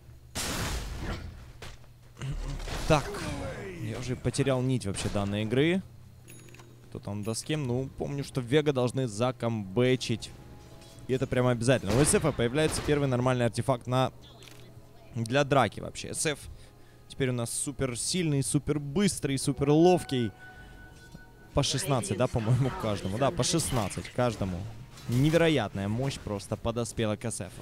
Так, я уже потерял нить вообще данной игры. Кто там да с кем? Ну, помню, что Вега должны закомбэчить. И это прямо обязательно. У эс эфа появляется первый нормальный артефакт на... для драки вообще. эс эф теперь у нас супер сильный, супер быстрый, супер ловкий. По шестнадцать, да, по-моему, каждому. Да, по шестнадцать каждому. Невероятная мощь просто подоспела к эс эфу.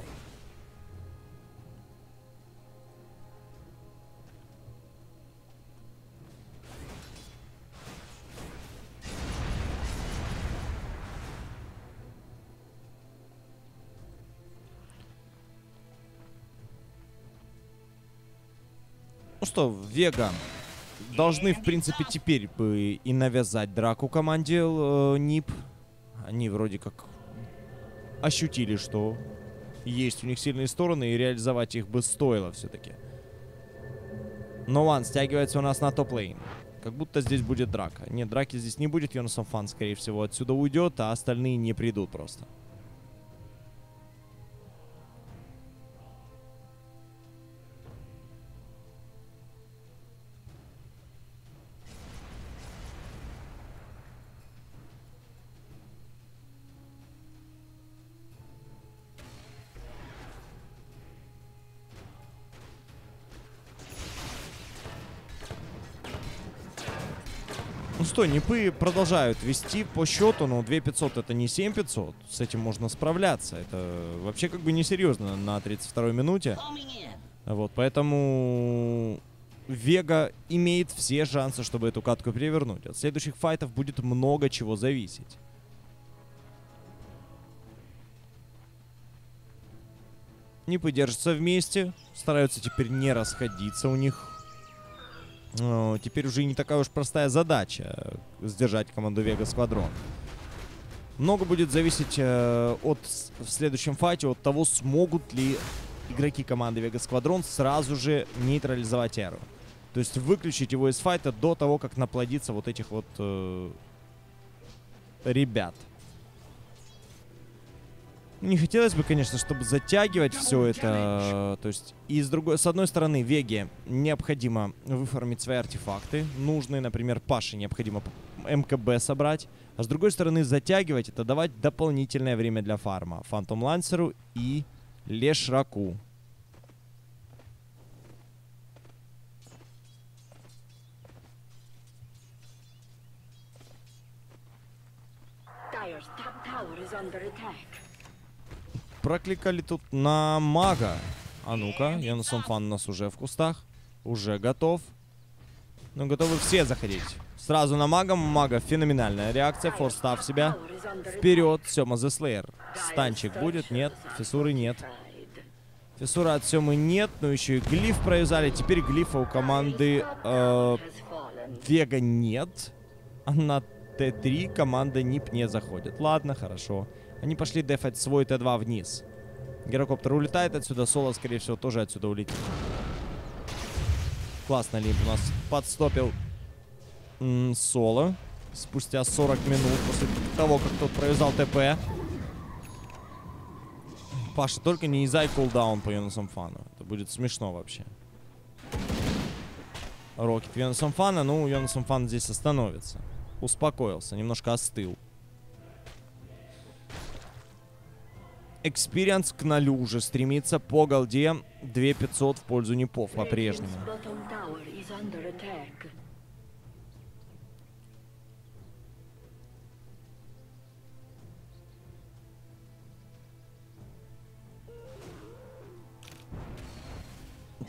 Ну что, Вега должны, в принципе, теперь бы и навязать драку команде э, нип. Они вроде как ощутили, что есть у них сильные стороны, и реализовать их бы стоило все-таки. Но Ван стягивается у нас на топ-лейн. Как будто здесь будет драка. Нет, драки здесь не будет. Йонасан Фан, скорее всего, отсюда уйдет, а остальные не придут просто. Ну что, нипы продолжают вести по счету, но две пятьсот это не семь пятьсот. С этим можно справляться. Это вообще как бы несерьезно на тридцать второй минуте. Вот, поэтому Вега имеет все шансы, чтобы эту катку перевернуть. От следующих файтов будет много чего зависеть. Нипы держатся вместе, стараются теперь не расходиться. У них э, теперь уже не такая уж простая задача сдержать команду Вега Сквадрон. Много будет зависеть э, от, в следующем файте от того, смогут ли игроки команды Вега Сквадрон сразу же нейтрализовать Эру. То есть выключить его из файта до того, как наплодится вот этих вот э, ребят. Не хотелось бы, конечно, чтобы затягивать все это. То есть, и с другой, с одной стороны, Веге необходимо выформить свои артефакты. Нужные, например, Паше необходимо эм ка бэ собрать. А с другой стороны, затягивать — это давать дополнительное время для фарма Фантом Лансеру и Лешраку. Dire's top tower is under attack. Прокликали тут на мага. А ну-ка, Йонасан Фан у нас уже в кустах. Уже готов. Ну, готовы все заходить. Сразу на мага. Мага феноменальная реакция. Форстав себя. Вперед. Сема The Slayer. Станчик будет? Нет. Фиссуры нет. Фиссура от Семы нет. Но еще и глиф провязали. Теперь глифа у команды э, Вега нет. А на тэ три команда нип не заходит. Ладно, хорошо. Они пошли дефать свой тэ два вниз. Гирокоптер улетает отсюда. Соло, скорее всего, тоже отсюда улетит. Классно Лимп у нас подстопил м-м, Соло. Спустя сорок минут после того, как тот провязал ТП. Паша, только не изай кулдаун по Йонасан Фану. Это будет смешно вообще. Рокет Йонасан Фана. Ну, Йонасан Фан здесь остановится. Успокоился, немножко остыл. Экспириенс к нолю уже стремится по голде. две пятьсот в пользу нипов по-прежнему.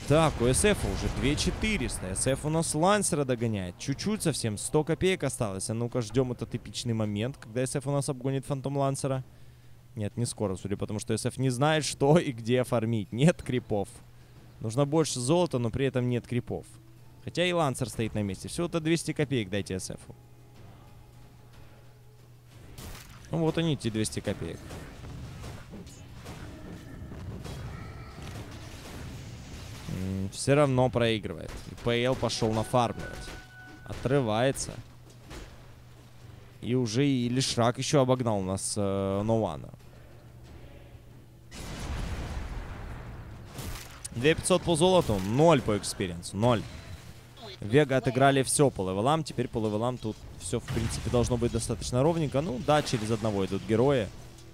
Так, у эс эф уже две тысячи четыреста. эс эф у нас Лансера догоняет. Чуть-чуть совсем, сто копеек осталось. А ну-ка, ждем этот эпичный момент, когда эс эф у нас обгонит Фантом Лансера. Нет, не скоро, судя по тому, что эс эф не знает, что и где фармить. Нет крипов. Нужно больше золота, но при этом нет крипов. Хотя и Лансер стоит на месте. Всего-то двести копеек дайте эс эфу. Ну вот они, эти двести копеек. Все равно проигрывает. И ПЛ пошел нафармливать. Отрывается. И уже и Лишрак еще обогнал у нас э, Ноуана. две тысячи пятьсот по золоту, ноль по экспириенсу, ноль. Вега отыграли все по левелам. Теперь по левелам тут все, в принципе, должно быть достаточно ровненько. Ну да, через одного идут герои.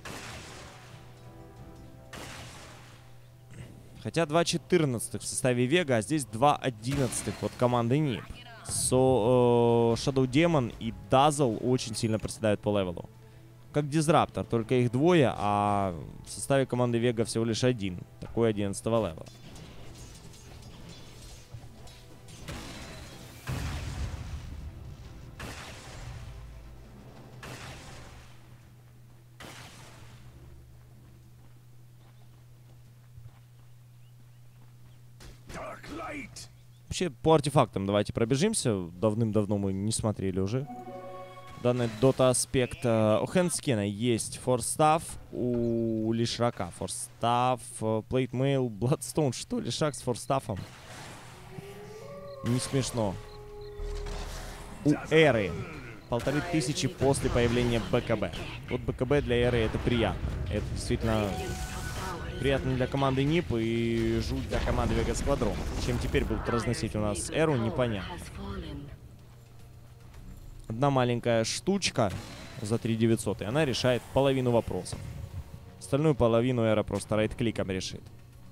Хотя два четырнадцатых в составе Вега, а здесь два одиннадцатых от команды нип. Со, э, Shadow Demon и Dazzle очень сильно проседают по левелу. Как Дизраптор, только их двое, а в составе команды Вега всего лишь один. Такой одиннадцатого левела. Вообще, по артефактам давайте пробежимся. Давным-давно мы не смотрели уже данный дота-аспект. У Хэндскена есть форстав, у Лишрака форстав, плейтмейл, Бладстоун. Что Лишрак с форстафом? Не смешно. У Эры полторы тысячи после появления БКБ. Вот БКБ для Эры это приятно. Это действительно... приятно для команды нип и жуть для команды Вега Сквадрон. Чем теперь будут разносить у нас Эру, непонятно. Одна маленькая штучка за три тысячи девятьсот, и она решает половину вопросов. Остальную половину Эра просто райт-кликом решит.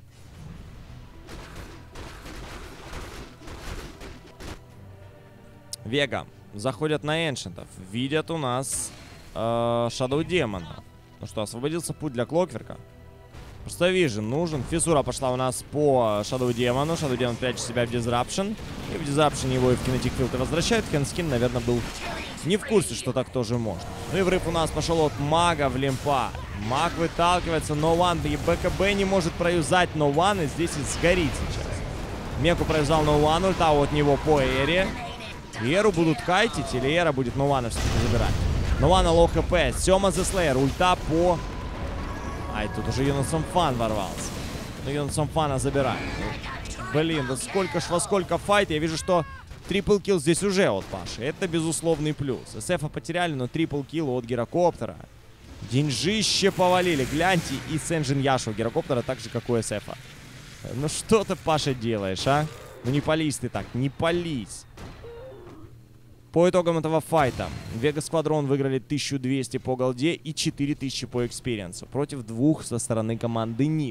Вега заходят на эншентов. Видят у нас э, Shadow Демона. Ну что, освободился путь для Клокверка. Просто вижен нужен. Фиссура пошла у нас по Shadow Демону. Shadow Демон прячет себя в Disruption. И в Disruption его и в Kinetic Field возвращают. Хэнскин, наверное, был не в курсе, что так тоже можно. Ну и врыв у нас пошел от Мага в Лимпа. Маг выталкивается. Ноуан и БКБ не может проюзать Ноуан. И здесь и сгорит сейчас. Меку проюзал Ноуан. Ульта от него по Эре. Эру будут кайтить или Эра будет Ноуана все-таки забирать? Ноуана лоу хп. Сема The Slayer. Ульта по... Ай, тут уже Юнусом Фан ворвался. Но Юнусом Фана забирает. Блин, да сколько ж во сколько файт. Я вижу, что трипл килл здесь уже от Паши. Это безусловный плюс. эс-эфа потеряли, но трипл килл от Гирокоптера. Деньжище повалили. Гляньте, и с Энджин Яшу Гирокоптера так же, как у эс-эфа. Ну что ты, Паша, делаешь, а? Ну не пались ты так, не пались. По итогам этого файта Вега Сквадрон выиграли тысячу двести по голде и четыре тысячи по экспириенсу против двух со стороны команды нип.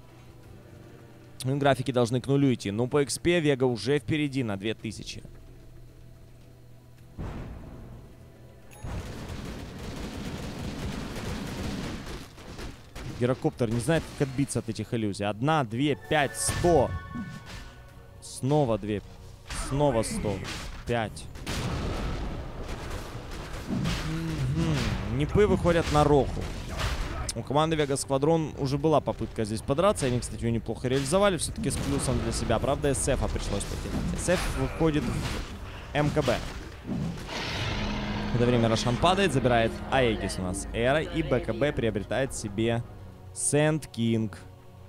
Ну, графики должны к нулю идти. Ну, по экспе Вега уже впереди на две тысячи. Гирокоптер не знает, как отбиться от этих иллюзий. Одна, две, пять, сто. Снова две. Снова сто. Пять. Нипы выходят на Роху. У команды Вега Сквадрон уже была попытка здесь подраться. Они, кстати, ее неплохо реализовали. Все-таки с плюсом для себя. Правда, эс-эфа пришлось потерять. эс-эф выходит в эм ка бэ. В это время Рошан падает, забирает Аегис у нас Эра. И БКБ приобретает себе Сэнд Кинг.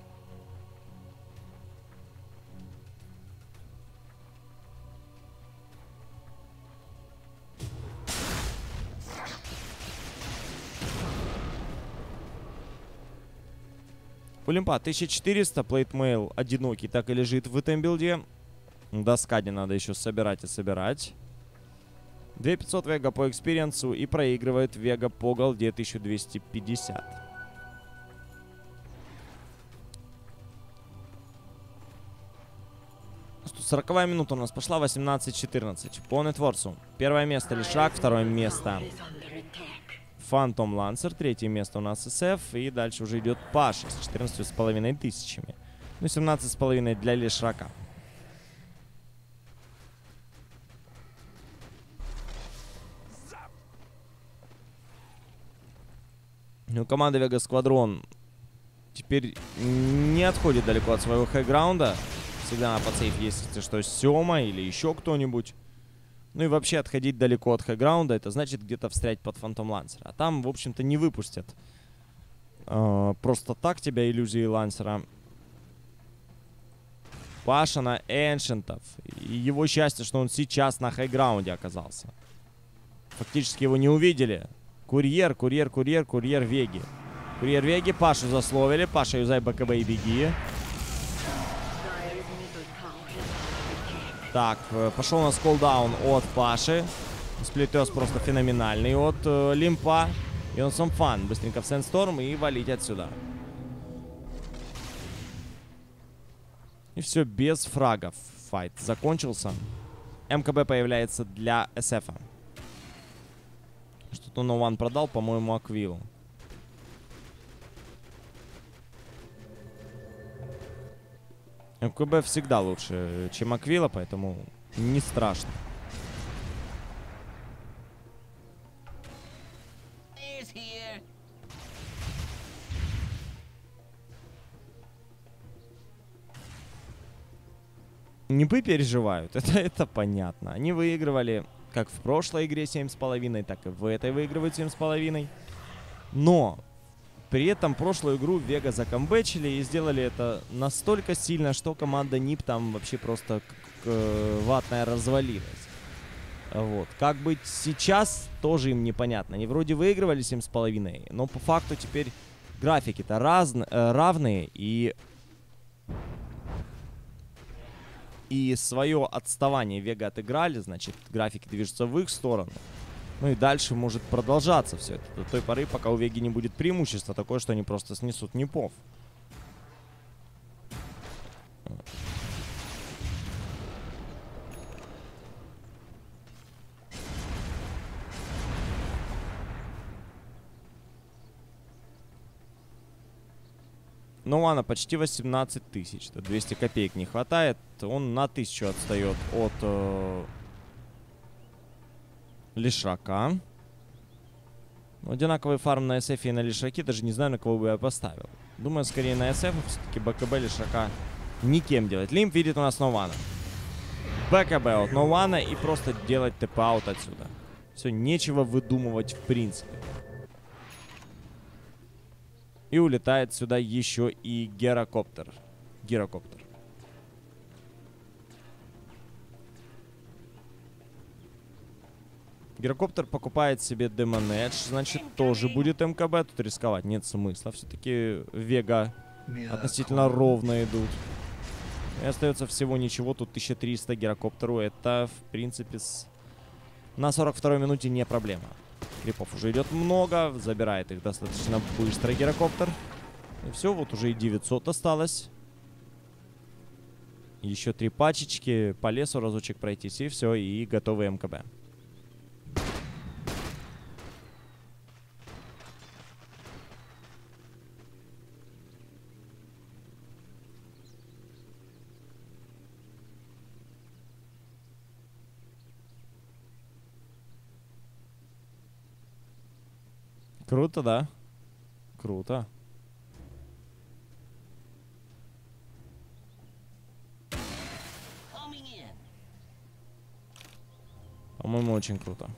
У Лимпа тысяча четыреста, плейтмейл одинокий так и лежит в этом билде. Доскади надо еще собирать и собирать. две тысячи пятьсот Вега по экспириенсу и проигрывает Вега по голде тысяча двести пятьдесят. сороковая минута у нас пошла, восемнадцать четырнадцать. По нетворсу. Первое место Лишрак, второе место Фантом Лансер, третье место у нас эс-эф, и дальше уже идет Паша с четырнадцатью с половиной тысячами. Ну, семнадцать с половиной для Лишрака. Ну, команда Вега Сквадрон теперь не отходит далеко от своего хайграунда. Всегда на подсейв есть, если что, Сёма или еще кто-нибудь. Ну и вообще отходить далеко от хайграунда, это значит где-то встрять под Фантом Лансера. А там, в общем-то, не выпустят э, просто так тебя иллюзии Лансера. Паша на Эншентов. И его счастье, что он сейчас на хайграунде оказался. Фактически его не увидели. Курьер, курьер, курьер, курьер Веги. Курьер Веги, Пашу засловили. Паша, юзай БКБ и беги. Так, пошел у нас колдаун от Паши. Сплитёс просто феноменальный от э, Лимпа. И он сам фан. Быстренько в Сэндсторм и валить отсюда. И все без фрагов. Файт закончился. МКБ появляется для СФа. Что-то Ноуан продал, по-моему, Аквилу. МКБ всегда лучше, чем Аквила, поэтому не страшно. Нипы переживают, это, это понятно. Они выигрывали как в прошлой игре семь с половиной, так и в этой выигрывают семь с половиной. Но при этом прошлую игру Вега закомбэчили и сделали это настолько сильно, что команда нип там вообще просто ватная развалилась. Вот. Как быть сейчас, тоже им непонятно. Они вроде выигрывали семь с половиной, но по факту теперь графики-то разные, э, равные, и... И свое отставание Вега отыграли, значит, графики движутся в их сторону. Ну и дальше может продолжаться все это до той поры, пока у Веги не будет преимущества такое, что они просто снесут нипов. Ну ладно, почти восемнадцать тысяч. двести копеек не хватает. Он на тысячу отстает от э, Лишрака. Одинаковый фарм на СФ и на Лишраке. Даже не знаю, на кого бы я поставил. Думаю, скорее на СФ. Все-таки БКБ Лишрака никем делать. Лимп видит у нас Ноуана. БКБ от Ноуана и просто делать тэп-аут отсюда. Все, нечего выдумывать в принципе. И улетает сюда еще и гирокоптер. Гирокоптер. Гирокоптер покупает себе Demon Edge, значит, тоже будет МКБ. Тут рисковать нет смысла. Все-таки Вега относительно ровно идут. И остается всего ничего. Тут тысяча триста гирокоптеру. Это, в принципе, с... на сорок второй минуте не проблема. Крипов уже идет много. Забирает их достаточно быстро гирокоптер. И все, вот уже и девятьсот осталось. Еще три пачечки. По лесу разочек пройтись. И все, и готовый МКБ. Круто, да? Круто. По-моему, очень круто.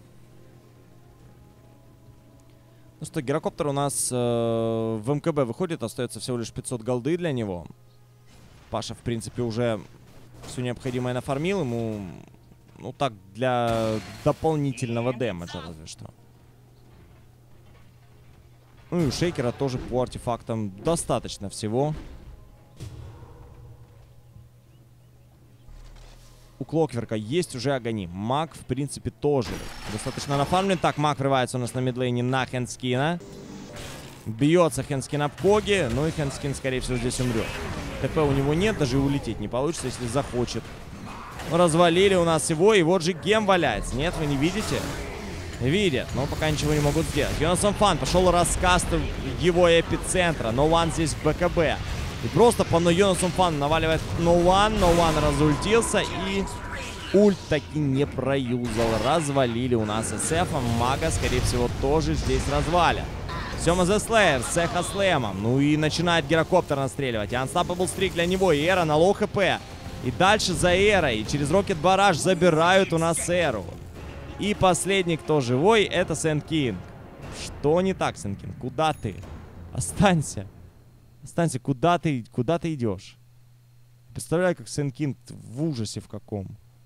Ну что, гирокоптер у нас э, в МКБ выходит. Остается всего лишь пятьсот голды для него. Паша, в принципе, уже все необходимое нафармил. Ему, ну так, для дополнительного дэмэджа разве что. Ну и у Шейкера тоже по артефактам достаточно всего. У Клокверка есть уже Агоним. Маг, в принципе, тоже достаточно нафармлен. Так, Маг врывается у нас на мидлейне на Хендскина. Бьется Хендскин об Коги. Ну и Хендскин, скорее всего, здесь умрет. ТП у него нет, даже улететь не получится, если захочет. Развалили у нас его, и вот же Гем валяется. Нет, вы не видите? Видят, но пока ничего не могут сделать. Йонасан Фан пошел раскаст его эпицентра. Ноуан здесь в БКБ. И просто по No Fun наваливает No One. No One разультился и ульт таки не проюзал. Развалили у нас эс эф. Мага, скорее всего, тоже здесь развалят. Сема The Slayer с Эхо Слэмом. Ну и начинает гирокоптер настреливать. И Unstoppable Streak для него. И Эра на лоу хп. И дальше за Эрой. И через Rocket Barrage забирают у нас Эру. И последний, кто живой, это Сэнд Кинг. Что не так, Сэнд Кинг? Куда ты? Останься. Останься. Куда ты, куда ты идешь? Представляю, как Сэнд Кинг в ужасе в каком.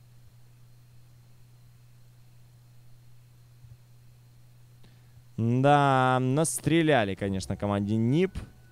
Да, настреляли, конечно, команде нип.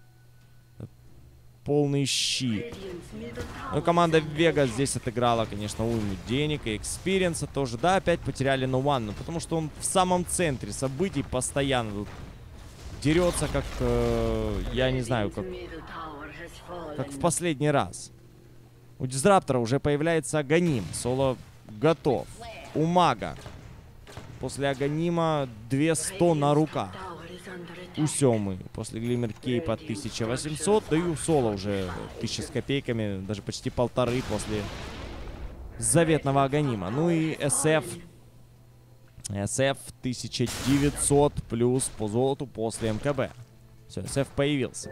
Полный щит. Ну, команда Вега здесь отыграла, конечно, уйму денег и экспириенса тоже. Да, опять потеряли No One, ну, потому что он в самом центре событий постоянно тут дерется, как, э, я не знаю, как, как в последний раз. У Дизраптора уже появляется Аганим. Соло готов. У Мага после Аганима двести на руках. У Семы после Глиммер Кейпа тысяча восемьсот, да и у Соло уже тысяча с копейками, даже почти полторы после заветного Аганима. Ну и эс эф. эс эф тысяча девятьсот плюс по золоту после эм ка бэ. Все, эс эф появился.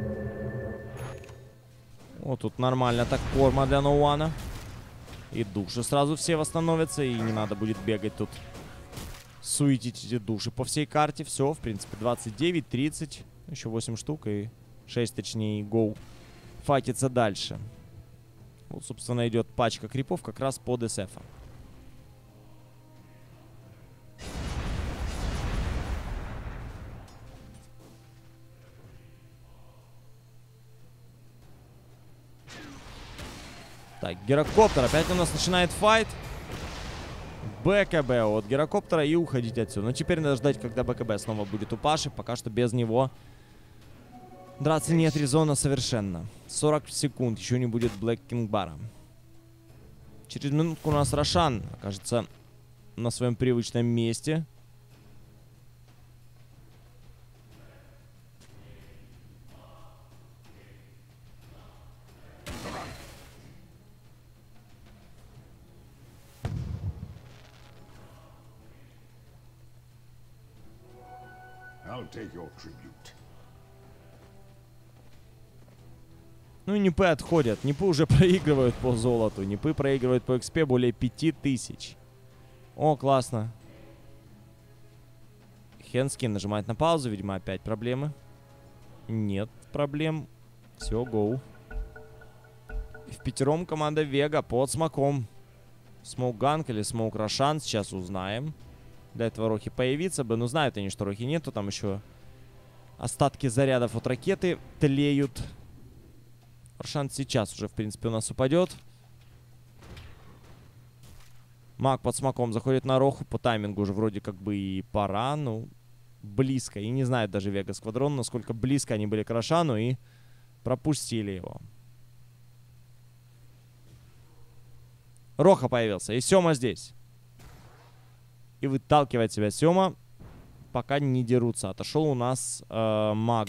Вот тут нормально так корма для Ноуана. И души сразу все восстановятся, и не надо будет бегать тут. Суетить эти души по всей карте. Все, в принципе, двадцать девять, тридцать. Еще восемь штук и шесть, точнее, гоу. Файтится дальше. Вот, собственно, идет пачка крипов как раз под эс эф. Так, гирокоптер опять у нас начинает файт. бэ ка бэ от гирокоптера и уходить отсюда. Но теперь надо ждать, когда бэ ка бэ снова будет у Паши. Пока что без него драться нет резона совершенно. сорок секунд. Еще не будет Блэк Кингбара. Через минутку у нас Рошан окажется на своем привычном месте. Ну и НИПы отходят. НИПы уже проигрывают по золоту. НИПы проигрывают по экспе более пяти тысяч. О, классно. Хенскин нажимает на паузу. Видимо, опять проблемы. Нет проблем. Все, гоу. В пятером команда Вега под смоком. Смоук-ганг или смоук-рошан. Сейчас узнаем. Для этого Рохи появиться бы. Но знают они, что Рохи нету. Там еще остатки зарядов от ракеты тлеют. Рошан сейчас уже, в принципе, у нас упадет. Маг под смоком заходит на Роху. По таймингу уже вроде как бы и пора. Ну, близко. И не знает даже Вега Сквадрон, насколько близко они были к Рошану. И пропустили его. Роха появился. И Сема здесь. И выталкивает себя Сема. Пока не дерутся. Отошел у нас э, Маг.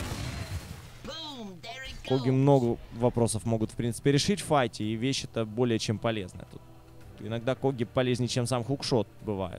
Коги много вопросов могут, в принципе, решить в файте. И вещь-то более чем полезная. Тут иногда Коги полезнее, чем сам хукшот бывает.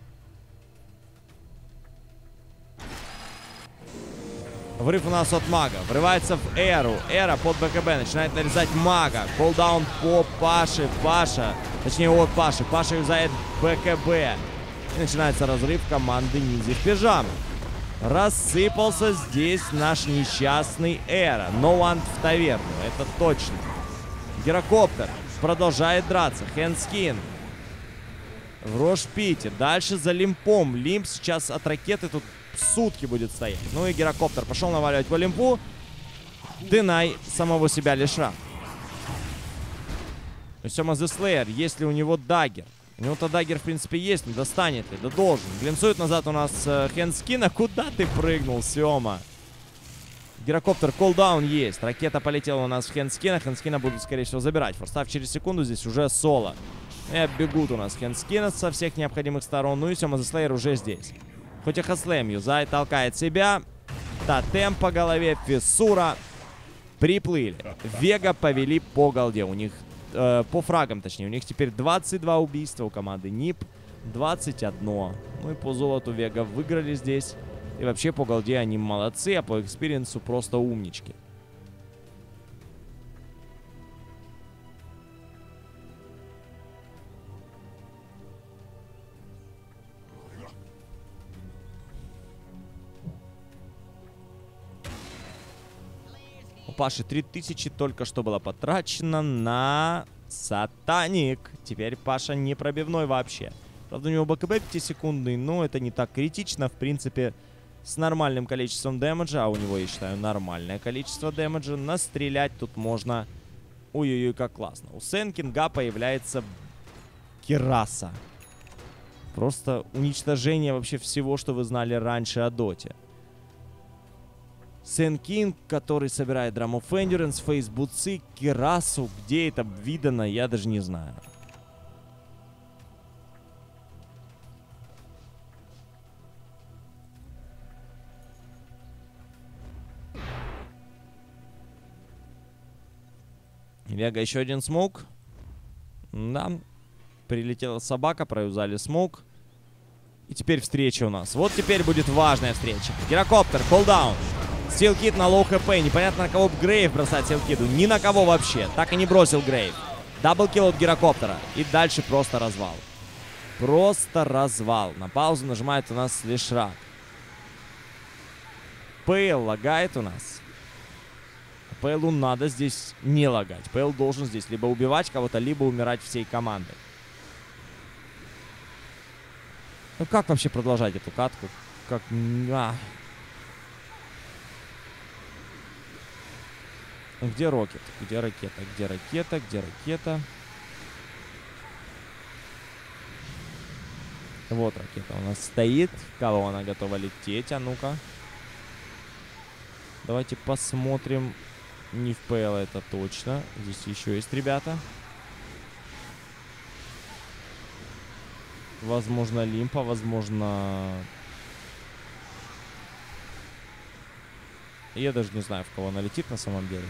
Врыв у нас от Мага. Врывается в Эру. Эра под бэ ка бэ. Начинает нарезать Мага. Колдаун по Паше. Паша. Точнее, от Паши. Паша юзает бэ ка бэ. И начинается разрыв команды Ниндзя в пижаме. Рассыпался здесь наш несчастный Эра. No One в таверну. Это точно. Гирокоптер продолжает драться. Хендскин в Рошпите. Дальше за Лимпом. Лимп сейчас от ракеты тут сутки будет стоять. Ну и гирокоптер пошел наваливать по Лимпу. Дынай самого себя лиша. Сема The Slayer. Есть ли у него даггер? У него-то даггер, в принципе, есть, но достанет ли? Да должен. Глинцует назад у нас э, Хендскина. Куда ты прыгнул, Сема? Гирокоптер, колдаун есть. Ракета полетела у нас в Хендскина. Хендскина будут, скорее всего, забирать. Форстав через секунду здесь уже соло. И бегут у нас Хендскина со всех необходимых сторон. Ну и Сема The Slayer уже здесь. Хоть и Хаслэм юзает, толкает себя. Тотем по голове, фиссура. Приплыли. Вега повели по голде. У них, э, по фрагам точнее, у них теперь двадцать два убийства у команды нип. двадцать одно. Ну и по золоту Вега выиграли здесь. И вообще по голде они молодцы, а по экспириенсу просто умнички. У Паши три тысячи только что было потрачено на Сатаник. Теперь Паша не пробивной вообще. Правда, у него БКБ пятисекундный, но это не так критично. В принципе, с нормальным количеством дэмэджа, а у него, я считаю, нормальное количество дэмэджа, настрелять тут можно... Ой-ой-ой, как классно. У Сенкинга появляется Кираса. Просто уничтожение вообще всего, что вы знали раньше о доте. Сенкинг, который собирает Drum of Endurance, фейсбуцы, Кирасу. Где это видано, я даже не знаю. Вега, еще один смоук. Да. Прилетела собака, проюзали смоук. И теперь встреча у нас. Вот теперь будет важная встреча. Гирокоптер, колдаун. Стилкит на лоу хп. Непонятно, на кого Грейв бросать Стилкиду. Ни на кого вообще. Так и не бросил Грейв. Даблкил от Гирокоптера. И дальше просто развал. Просто развал. На паузу нажимает у нас Лишрак. Пейл лагает у нас. Пейлу надо здесь не лагать. Пейл должен здесь либо убивать кого-то, либо умирать всей командой. Ну как вообще продолжать эту катку? Как... А. Где Рокет? Где ракета? Где ракета? Где ракета? Вот ракета у нас стоит. Кого она готова лететь? А ну-ка. Давайте посмотрим. Не в ПЛ это точно. Здесь еще есть ребята. Возможно, Лимпа, возможно... Я даже не знаю, в кого она летит на самом деле.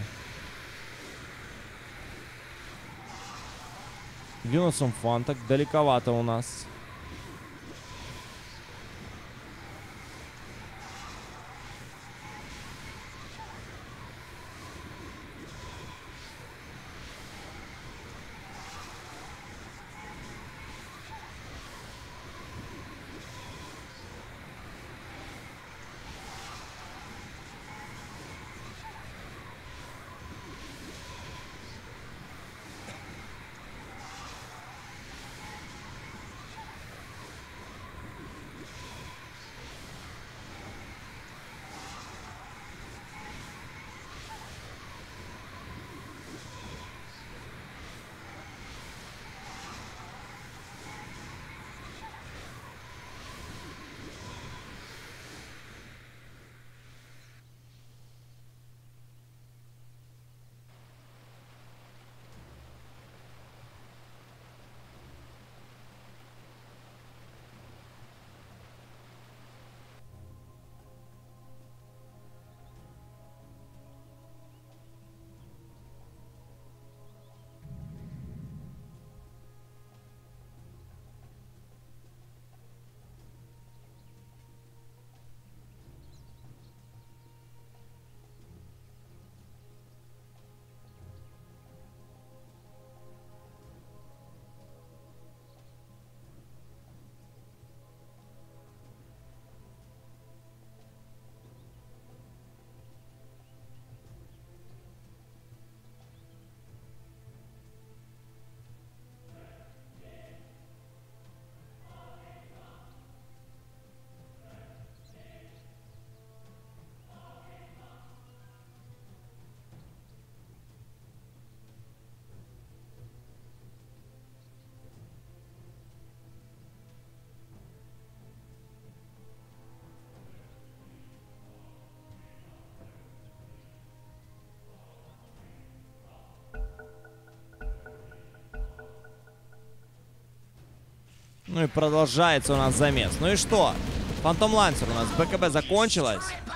Юносом Фантак. Далековато у нас. Ну и продолжается у нас замес. Ну и что? Фантом Лансер у нас БКБ закончилась.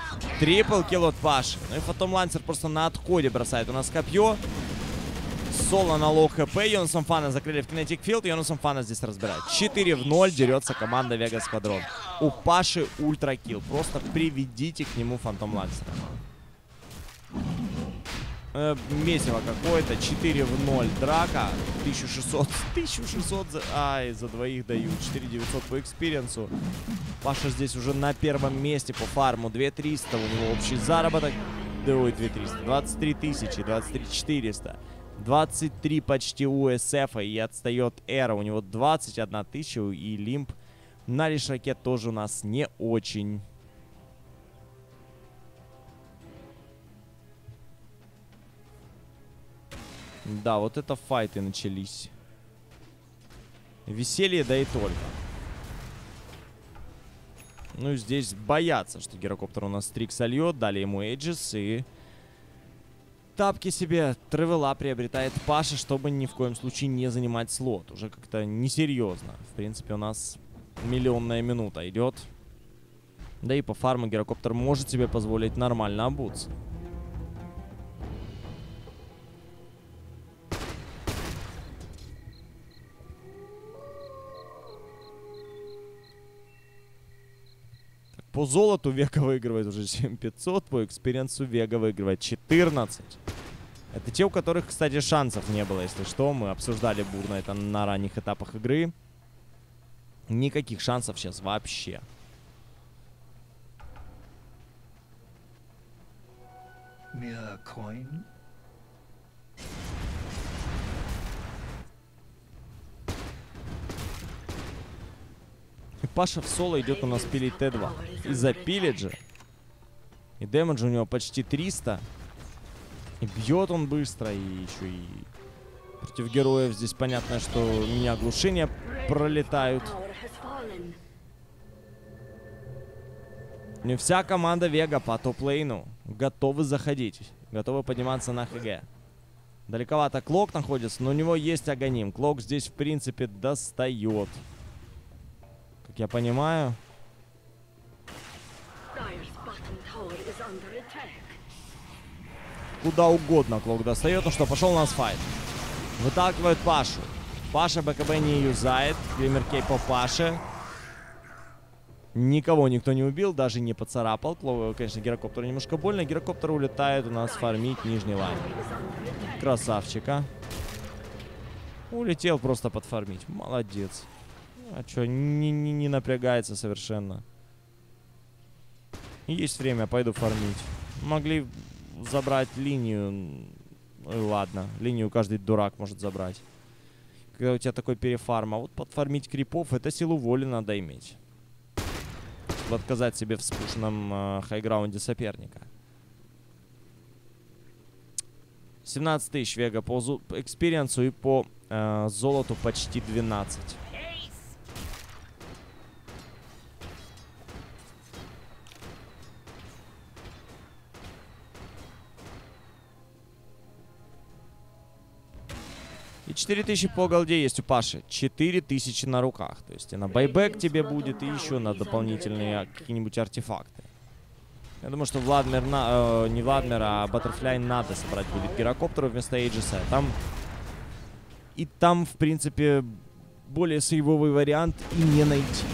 Трипл килл от Паши. Ну и Фантом Лансер просто на отходе бросает у нас копье. Соло на лоу хп. Йонасом Фана закрыли в Kinetic Field. Йонасом Фана здесь разбирает. четыре в ноль дерется команда Vega Squadron. У Паши ультра килл. Просто приведите к нему Фантом Лансера. Э, месиво какое-то. четыре в ноль драка. тысяча шестьсот. тысяча шестьсот за... Ай, за двоих дают. четыре тысячи девятьсот по экспириенсу. Паша здесь уже на первом месте по фарму. две тысячи триста у него общий заработок. Да, ой, две тысячи триста. двадцать три тысячи. двадцать три тысячи четыреста. двадцать три почти у эс эф, и отстает Эра. У него двадцать одна тысяча, и Лимп на лишь ракет тоже у нас не очень. Да, вот это файты начались. Веселье, да и только. Ну, здесь боятся, что Гирокоптер у нас стрик сольет. Дали ему Эйджис и... Тапки себе тревела приобретает Паша, чтобы ни в коем случае не занимать слот. Уже как-то несерьезно. В принципе, у нас миллионная минута идет. Да и по фарму Гирокоптер может себе позволить нормально обуться. По золоту Вега выигрывает уже семь тысяч пятьсот, по экспириенсу Вега выигрывает четырнадцать. Это те, у которых, кстати, шансов не было, если что. Мы обсуждали бурно это на ранних этапах игры. Никаких шансов сейчас вообще. И Паша в соло идет у нас пилить Т два. И запилит же. И дэмэдж у него почти триста. И бьет он быстро. И еще и против героев здесь понятно, что у меня оглушения пролетают. Не вся команда Вега по топ-лейну готовы заходить. Готовы подниматься на ХГ. Далековато Клок находится, но у него есть Аганим. Клок здесь, в принципе, достает. Как я понимаю. Куда угодно Клок достает. Ну что, пошел у нас файт. Выталкивают Пашу. Паша БКБ не юзает. Глиммер Кей по Паше. Никого никто не убил, даже не поцарапал. Клок, конечно, Гирокоптеру немножко больно. Гирокоптер улетает у нас фармить нижний лайн. Красавчика. Улетел просто подфармить. Молодец. А чё, не, не, не напрягается совершенно. Есть время, пойду фармить. Могли забрать линию. Ну, ладно, линию каждый дурак может забрать. Когда у тебя такой перефарм. А вот подфармить крипов, это силу воли надо иметь. Чтобы отказать себе в скучном э, хайграунде соперника. семнадцать тысяч Вега по экспириенсу и по э, золоту почти двенадцать. И четыре тысячи по голде есть у Паши. четыре тысячи на руках. То есть и на байбек тебе будет, и еще на дополнительные какие-нибудь артефакты. Я думаю, что Владмир, на, э, не Владмир, а Баттерфляй надо собрать будет Гирокоптеру вместо Эйджиса. Там, и там, в принципе, более сейвовый вариант и не найти.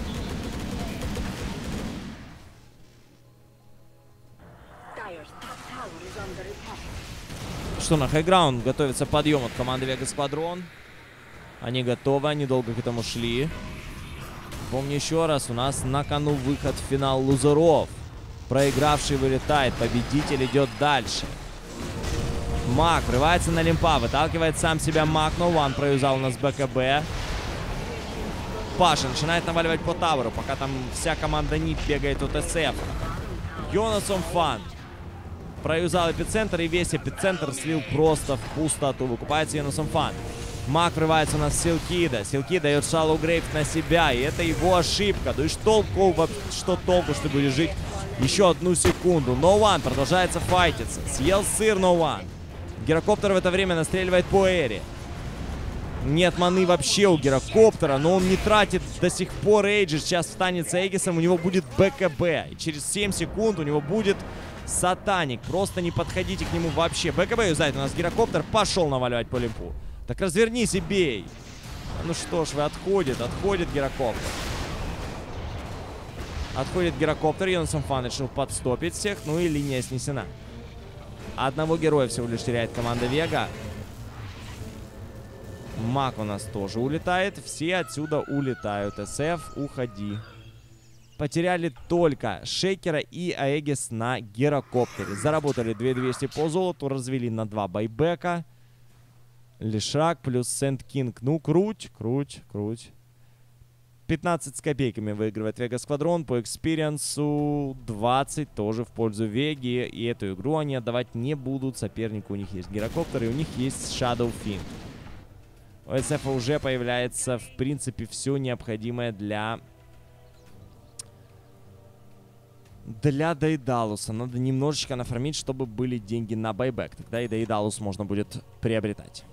Что, на хайграунд готовится подъем от команды Vega Squadron. Они готовы, они долго к этому шли. Помню еще раз, у нас на кону выход в финал лузеров. Проигравший вылетает, победитель идет дальше. Мак врывается на лимпа, выталкивает сам себя Мак, но Ван проюзал у нас БКБ. Паша начинает наваливать по таверу, пока там вся команда НИП бегает от СФ. Йонасом Фан проюзал эпицентр, и весь эпицентр слил просто в пустоту. Выкупается Йонасом Фан. Мак врывается у нас в Силкида. Силки дает Шалу Грейв на себя, и это его ошибка. Ну и что толку, что толку, что будет жить еще одну секунду. No One продолжается файтиться. Съел сыр No One. Гирокоптер в это время настреливает по Эре. Нет маны вообще у Гирокоптера, но он не тратит до сих пор Эйджи. Сейчас встанет с Эгисом, у него будет БКБ. И через семь секунд у него будет Сатаник. Просто не подходите к нему вообще. БКБ юзает у нас Гирокоптер. Пошел наваливать по лимпу. Так развернись и бей. Ну что ж, вы отходит, отходит Гирокоптер. Отходит Гирокоптер. Йонсон Фан решил подстопить всех. Ну и линия снесена. Одного героя всего лишь теряет команда Вега. Маг у нас тоже улетает. Все отсюда улетают. СФ, уходи. Потеряли только Шейкера и Аегис на Гирокоптере. Заработали две тысячи двести по золоту. Развели на два байбека. Лишак плюс Сент Кинг. Ну, круть, круть, круть. пятнадцать с копейками выигрывает Вега Сквадрон. По экспириенсу двадцать тоже в пользу Веги. И эту игру они отдавать не будут. Сопернику у них есть Гирокоптер и у них есть Shadow Fiend. У СФ уже появляется, в принципе, все необходимое для... Для Дейдалуса. Надо немножечко нафармить, чтобы были деньги на байбек. Тогда и Дейдалус можно будет приобретать.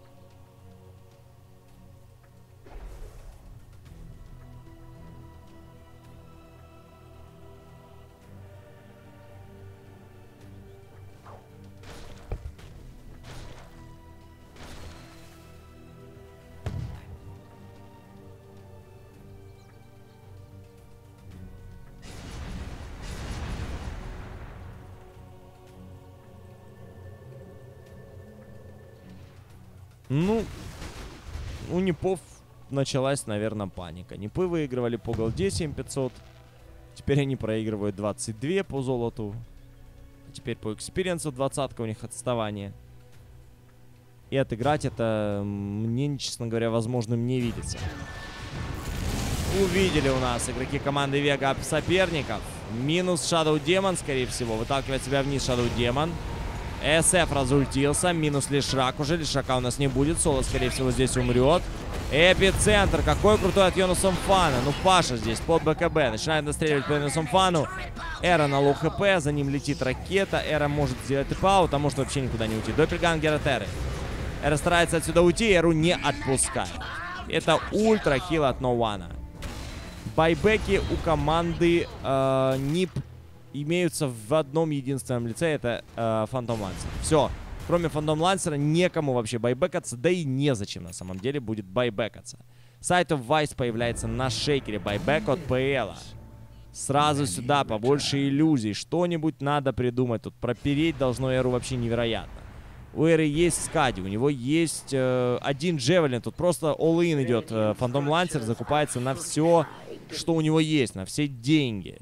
Ну, у Непов началась, наверное, паника. Непы выигрывали по голде семь тысяч пятьсот. Теперь они проигрывают двадцать два по золоту. А теперь по экспириенсу двадцатка у них отставание. И отыграть это мне, честно говоря, возможным не видится. Увидели у нас игроки команды Вега соперников. Минус Shadow Demon, скорее всего. Выталкивает себя вниз Shadow Demon. СФ разультился. Минус Лишрак уже. Лишрака у нас не будет. Соло, скорее всего, здесь умрет. Эпицентр. Какой крутой от Йонусом Фана. Ну, Паша здесь под БКБ. Начинает настреливать по Йонусом Фану. Эра на лоу хп. За ним летит ракета. Эра может сделать тэп-аут, а может вообще никуда не уйти. Доппельгангер от Эры. Эра старается отсюда уйти. Эру не отпускает. Это ультра хил от Ноуана. Байбеки у команды э, Нип имеются в одном единственном лице. Это э, Фантом Лансер. Все. Кроме Фантом Лансера некому вообще байбекаться. Да и незачем на самом деле будет байбекаться. Сайт оф Вайс появляется на шейкере. Байбек от ПЛа. Сразу сюда. Побольше иллюзий. Что-нибудь надо придумать. Тут пропереть должно Эру вообще невероятно. У Эры есть Скади. У него есть э, один Джевелин. Тут просто all-in идет. Э, Фантом Лансер закупается на все, что у него есть. На все деньги.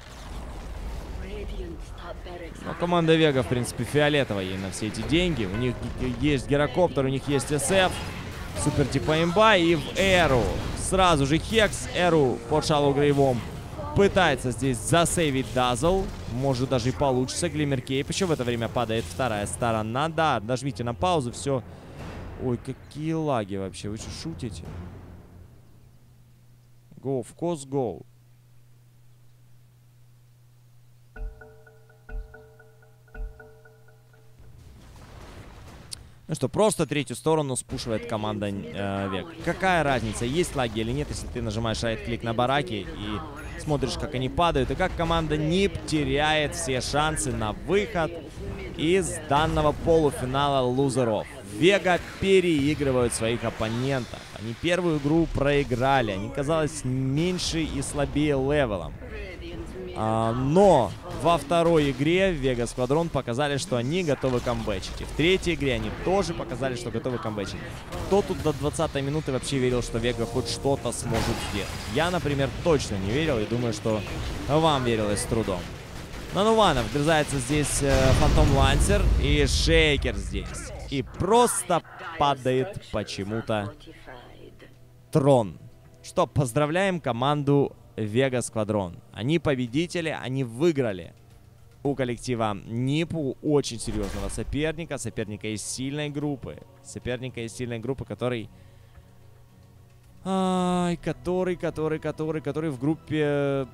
Но команда Вега, в принципе, фиолетовая ей на все эти деньги. У них есть Гирокоптер, у них есть СФ. Супер типа имба. И в Эру сразу же Хекс. Эру под Шалоу Грейвом пытается здесь засейвить Дазл. Может даже и получится. Глиммер Кейп. Еще в это время падает вторая сторона. Да, нажмите на паузу. Все. Ой, какие лаги вообще. Вы что, шутите? Go, of course, go. Ну что, просто третью сторону спушивает команда э, Вега. Какая разница, есть лаги или нет, если ты нажимаешь райт-клик на бараки и смотришь, как они падают, и как команда Нип теряет все шансы на выход из данного полуфинала лузеров. Вега переигрывают своих оппонентов. Они первую игру проиграли, они, казалось, меньше и слабее левелом. А, но во второй игре Вега Сквадрон показали, что они готовы камбэчить. И в третьей игре они тоже показали, что готовы камбэчить. Кто тут до двадцатой минуты вообще верил, что Вега хоть что-то сможет сделать? Я, например, точно не верил и думаю, что вам верилось с трудом. На Нувана вгрызается здесь э, Фантом Лансер и Шейкер здесь. И просто падает почему-то трон. Что, поздравляем команду Вега Сквадрон. Они победители, они выиграли у коллектива Нипу очень серьезного соперника. Соперника из сильной группы. Соперника из сильной группы, который... Ай, который, который, который, который в группе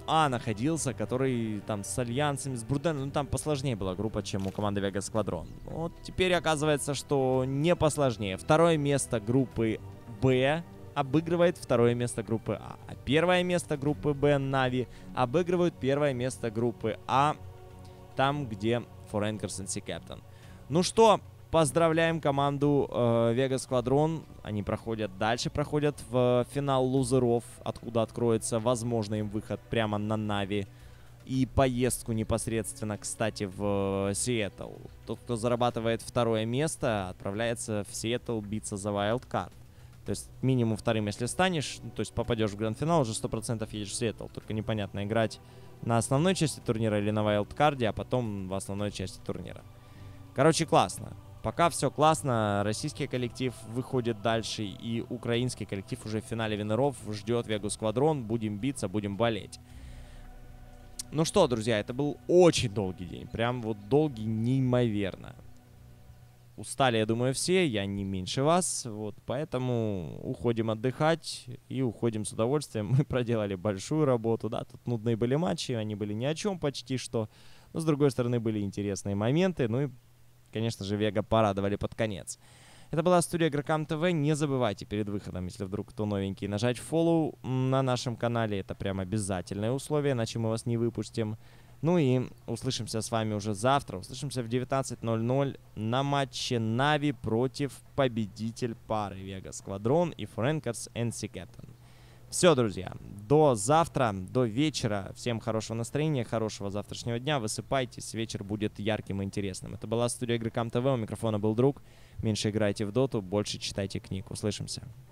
А находился, который там с альянсами, с Бруденом, ну там посложнее была группа, чем у команды Vegas Squadron. Вот теперь оказывается, что не посложнее. Второе место группы Б обыгрывает второе место группы А. А первое место группы Б, Нави, обыгрывают первое место группы А, там, где For Anchors and Sea Captain. Ну что, поздравляем команду э, Vegas Squadron. Они проходят дальше, проходят в финал лузеров, откуда откроется, возможно, им выход прямо на Нави. И поездку непосредственно, кстати, в Сиэтл. Тот, кто зарабатывает второе место, отправляется в Сиэтл биться за Wildcard. То есть минимум вторым, если станешь, ну, то есть попадешь в гранд-финал, уже сто процентов едешь в Сиэтл. Только непонятно, играть на основной части турнира или на Вайлдкарде, а потом в основной части турнира. Короче, классно. Пока все классно. Российский коллектив выходит дальше, и украинский коллектив уже в финале винеров ждет Vegas Squadron. Будем биться, будем болеть. Ну что, друзья, это был очень долгий день. Прям вот долгий неимоверно. Устали, я думаю, все, я не меньше вас, вот, поэтому уходим отдыхать и уходим с удовольствием. Мы проделали большую работу, да, тут нудные были матчи, они были ни о чем почти что, но, с другой стороны, были интересные моменты, ну и, конечно же, Вега порадовали под конец. Это была студия Игрокам ТВ, не забывайте перед выходом, если вдруг кто новенький, нажать follow на нашем канале, это прям обязательное условие, иначе мы вас не выпустим. Ну и услышимся с вами уже завтра. Услышимся в девятнадцать ноль ноль на матче Нави против победитель пары Vegas Squadron и For Anchors and Sea Captain. Все, друзья. До завтра, до вечера. Всем хорошего настроения, хорошего завтрашнего дня. Высыпайтесь, вечер будет ярким и интересным. Это была студия Игрокам ТВ. У микрофона был Друг. Меньше играйте в доту, больше читайте книг. Услышимся.